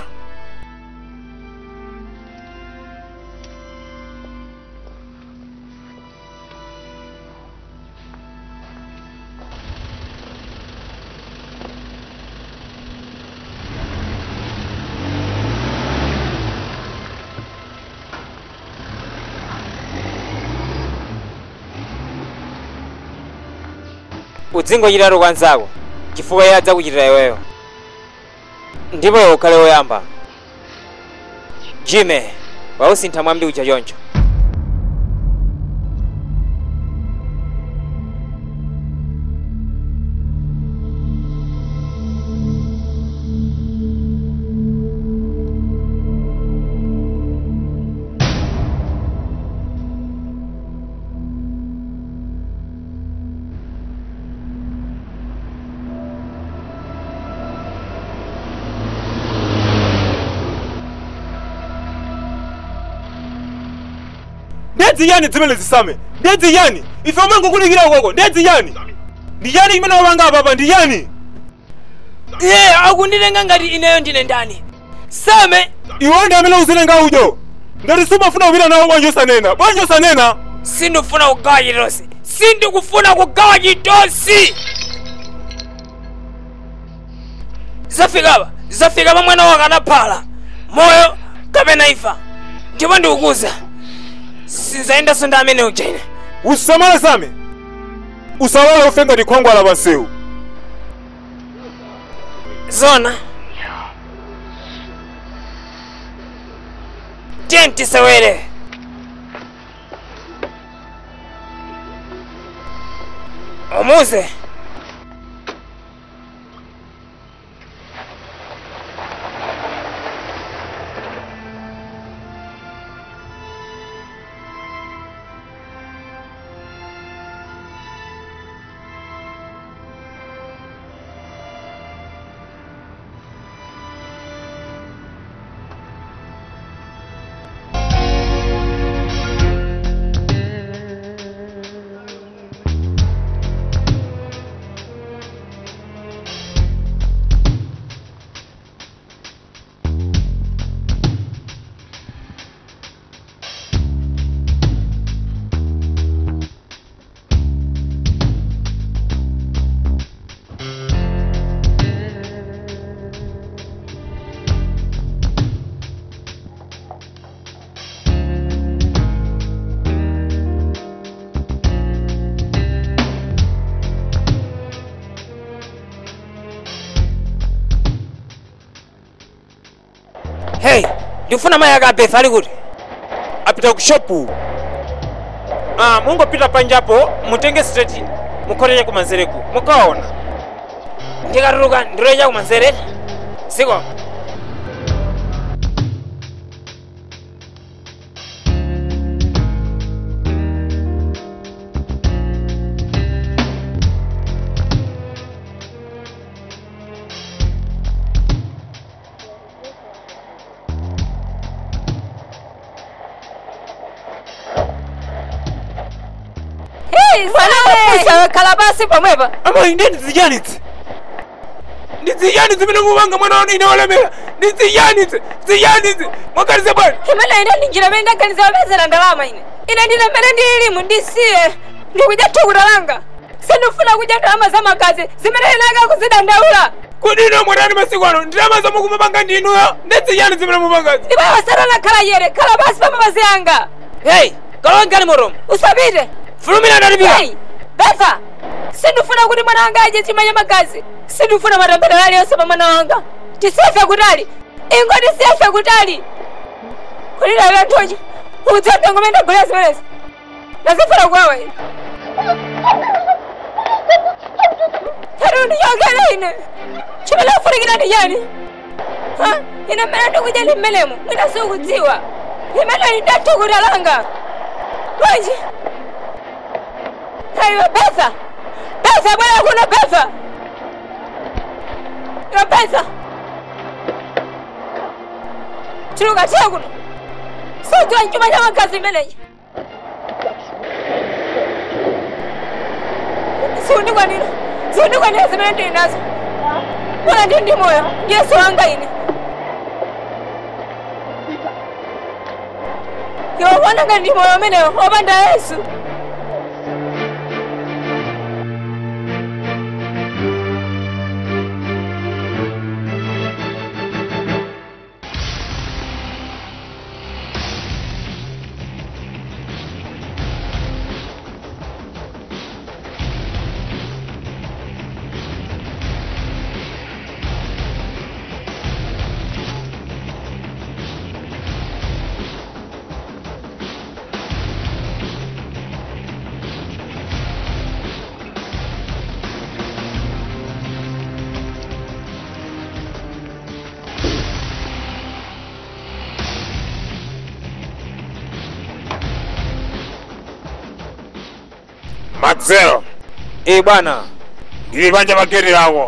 Udzingochita kwa nzako chifukwa iye adzakuchitira iweyo. Ndipo iwe ukhale woyamba. Jime, wausintha mwambi uja choncho. Ndedzi yani zimene zisame? Ndedzi yani? Ife umango kulikira koko. Ndedzi yani? Ndi yani imene wapanga apa ndi yani? Iye akunditenga ngati ineyo ndine ndani? Same Iwe ndi amene uzilenga ujo. Ngati sumafuna kupita nawo bwanjo sanena. Bwanjo sanena. Sindifuna kugawa chitosi. Sindikufuna kugawa chitosi. Zafika pa mwana wake anaphala. Moyo kapena ifa. Ndipo ndikukuza. Sinzaenda sonda amene ujaine. Usamala same. Usawala ufenga ndi khwangwala pansewu. Zona. Tenti sewere. Omuze. Hey, ndifuna maya kabefa ali kuti? Apita ku shopu. Mungo pita panjapo, mutenge straight. Mukhoreje kumanzereku. Mukaona. Ndikatuluka ndiroja kumanzere. Siko. Mwana kalabasi pamwepa. Ama ndeni zijanitse. Ndizijanitse mene mubanga mwana wanu inawalemera. Ndizijanitse. Mwakalize bwana. Imene ine njira mene ndakaniza wabezera ndalama ine. Ine ndine mene ndilimu ndisiye. Ndikuja tukutalanga. Sindifuna kuja ndalama za makazi. Zimene inaka kuzidandaula. Kudino mwanani masiku ano. Ndalama za mukumabanga ndinuyo. Ndizijanitse mene mubagazi. Iba wasara na kala yere. Kalabasi pamabazi yanga. Hey, kalongani moromo. Usabite. Fulumina ndalipika. Hey, Befa. Sindifuna kuti mwana wanga aje chimanya makazi. Sindifuna matambelali yonse pa mwana wanga. Tisife kutali. Ingo tisife kutali. Kulira vyantoji. Utata ngomenda gulezi welezi. Nasifura kwawe. Haruni yogele ine. Chimela furigina ni yani. Ha? Ina mena ndukuja ni melemu. Mwina sugu ziwa. Imena ni datu kudalanga. Waji. Hayo pesa. Pesa bwana kuna pesa. Ina pesa. Chiruka changu. Sio anjuma nyama kazi meleje. Sio kwa nini sema ndio nazo. Bwana ndi moyo. Yesu anga ini. Yo wana ngandi moyo mene obanda Yesu. Maxwell. Bwana. Ili banja mageri lawo.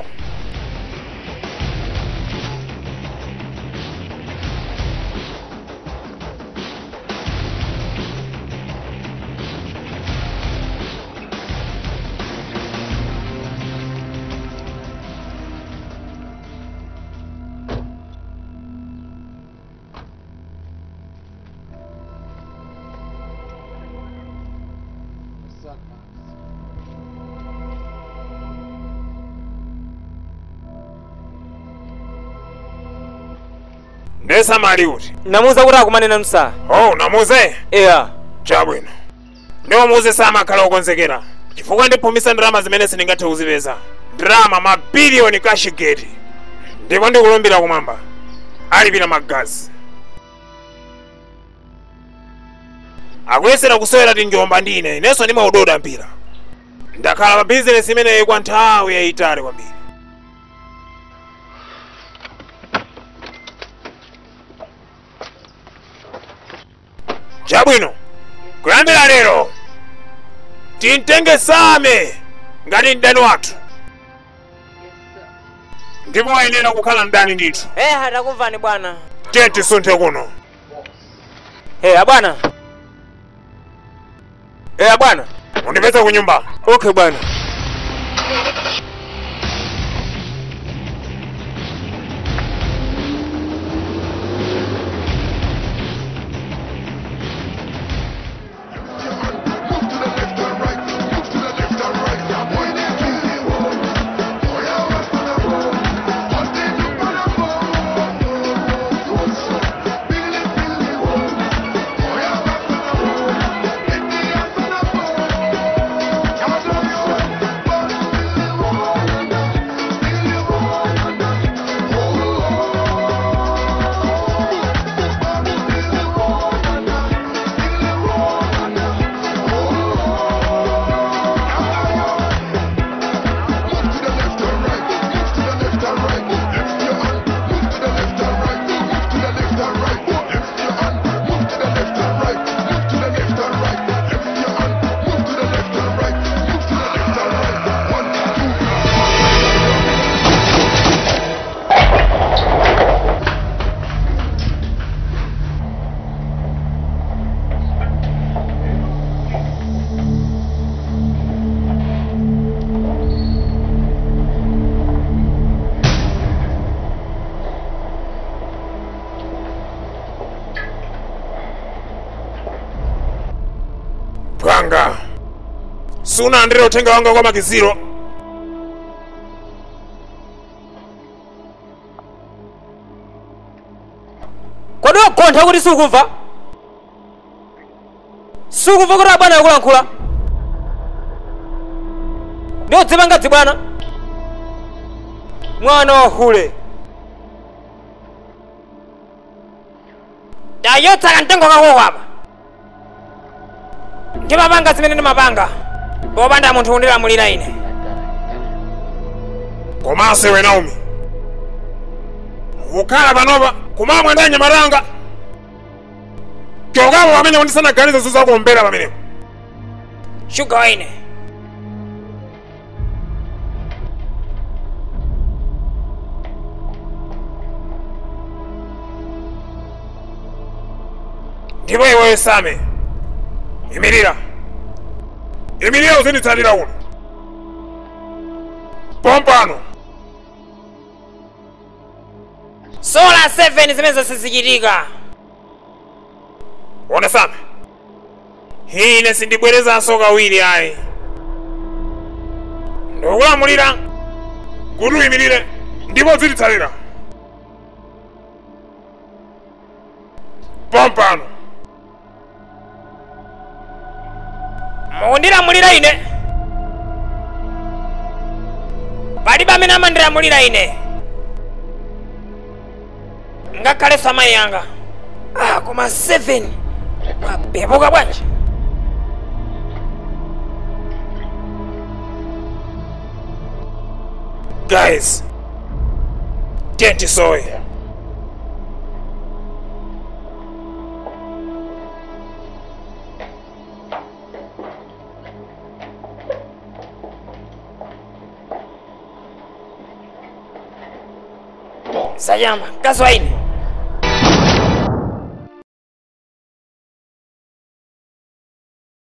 Ndesa mali uti. Namuza kuti akumane nanu saa. Oh, namuze? Yeah. Chabwino. Ndiwo muze sama kala ukonzekera. Chifukwa ndipumisa ndrama zimene sindingathe kuzipeza. Drama mabiliyoni kashigeti. Ndipo ndikulumbira kumwamba. Alipira magazi. Akuyesera kusewera tinjomba ndine. Inenso ndimaudoda mpira. Ndakhala pa business imene kwa nthawi yayitali kwambiri. Chabwino, kuyambira lero tintenge same ngati mdani wathu. Ndipo wayenera kukhala mdani ndithu. Hatakumvani bwana. Tiye tisunthe kuno. Bwana. Bwana. Undipeza ku nyumba. Okay bwana. Suna andire utenga wanga kwa makiziro. Kodi wakontha kuti sukumva? Sukumva kuti abwana akulankhula? Ndiodzipanga dzibwana? Mwana wahule. Tayotsaka mtengo kako apa. ndimapanga zimene ndimapanga popanda munthu kundilamulira ine. Komanso iwe Naomi, ukhala panopa kumamwa ndi anyamalanga chokapo pamene ndisanaganize zozakuombera pamenepo. Shuga waine. Ndipo iweyo Same, imirira uzinditsatira uno pompano. Sola 7 zimene zasizichitika. Ona Same, ine sindibwerezanso kawiri ayi. Ndikulamulira kuti uyimirire ndipo uzinditsatira pompano. Mukundilamulira ine? Palibe amene amandilamulira ine ngakhale samayi yanga. Koma 7 mapepuka bwanji. Guys, tenti soy. Sayama, kazi waine.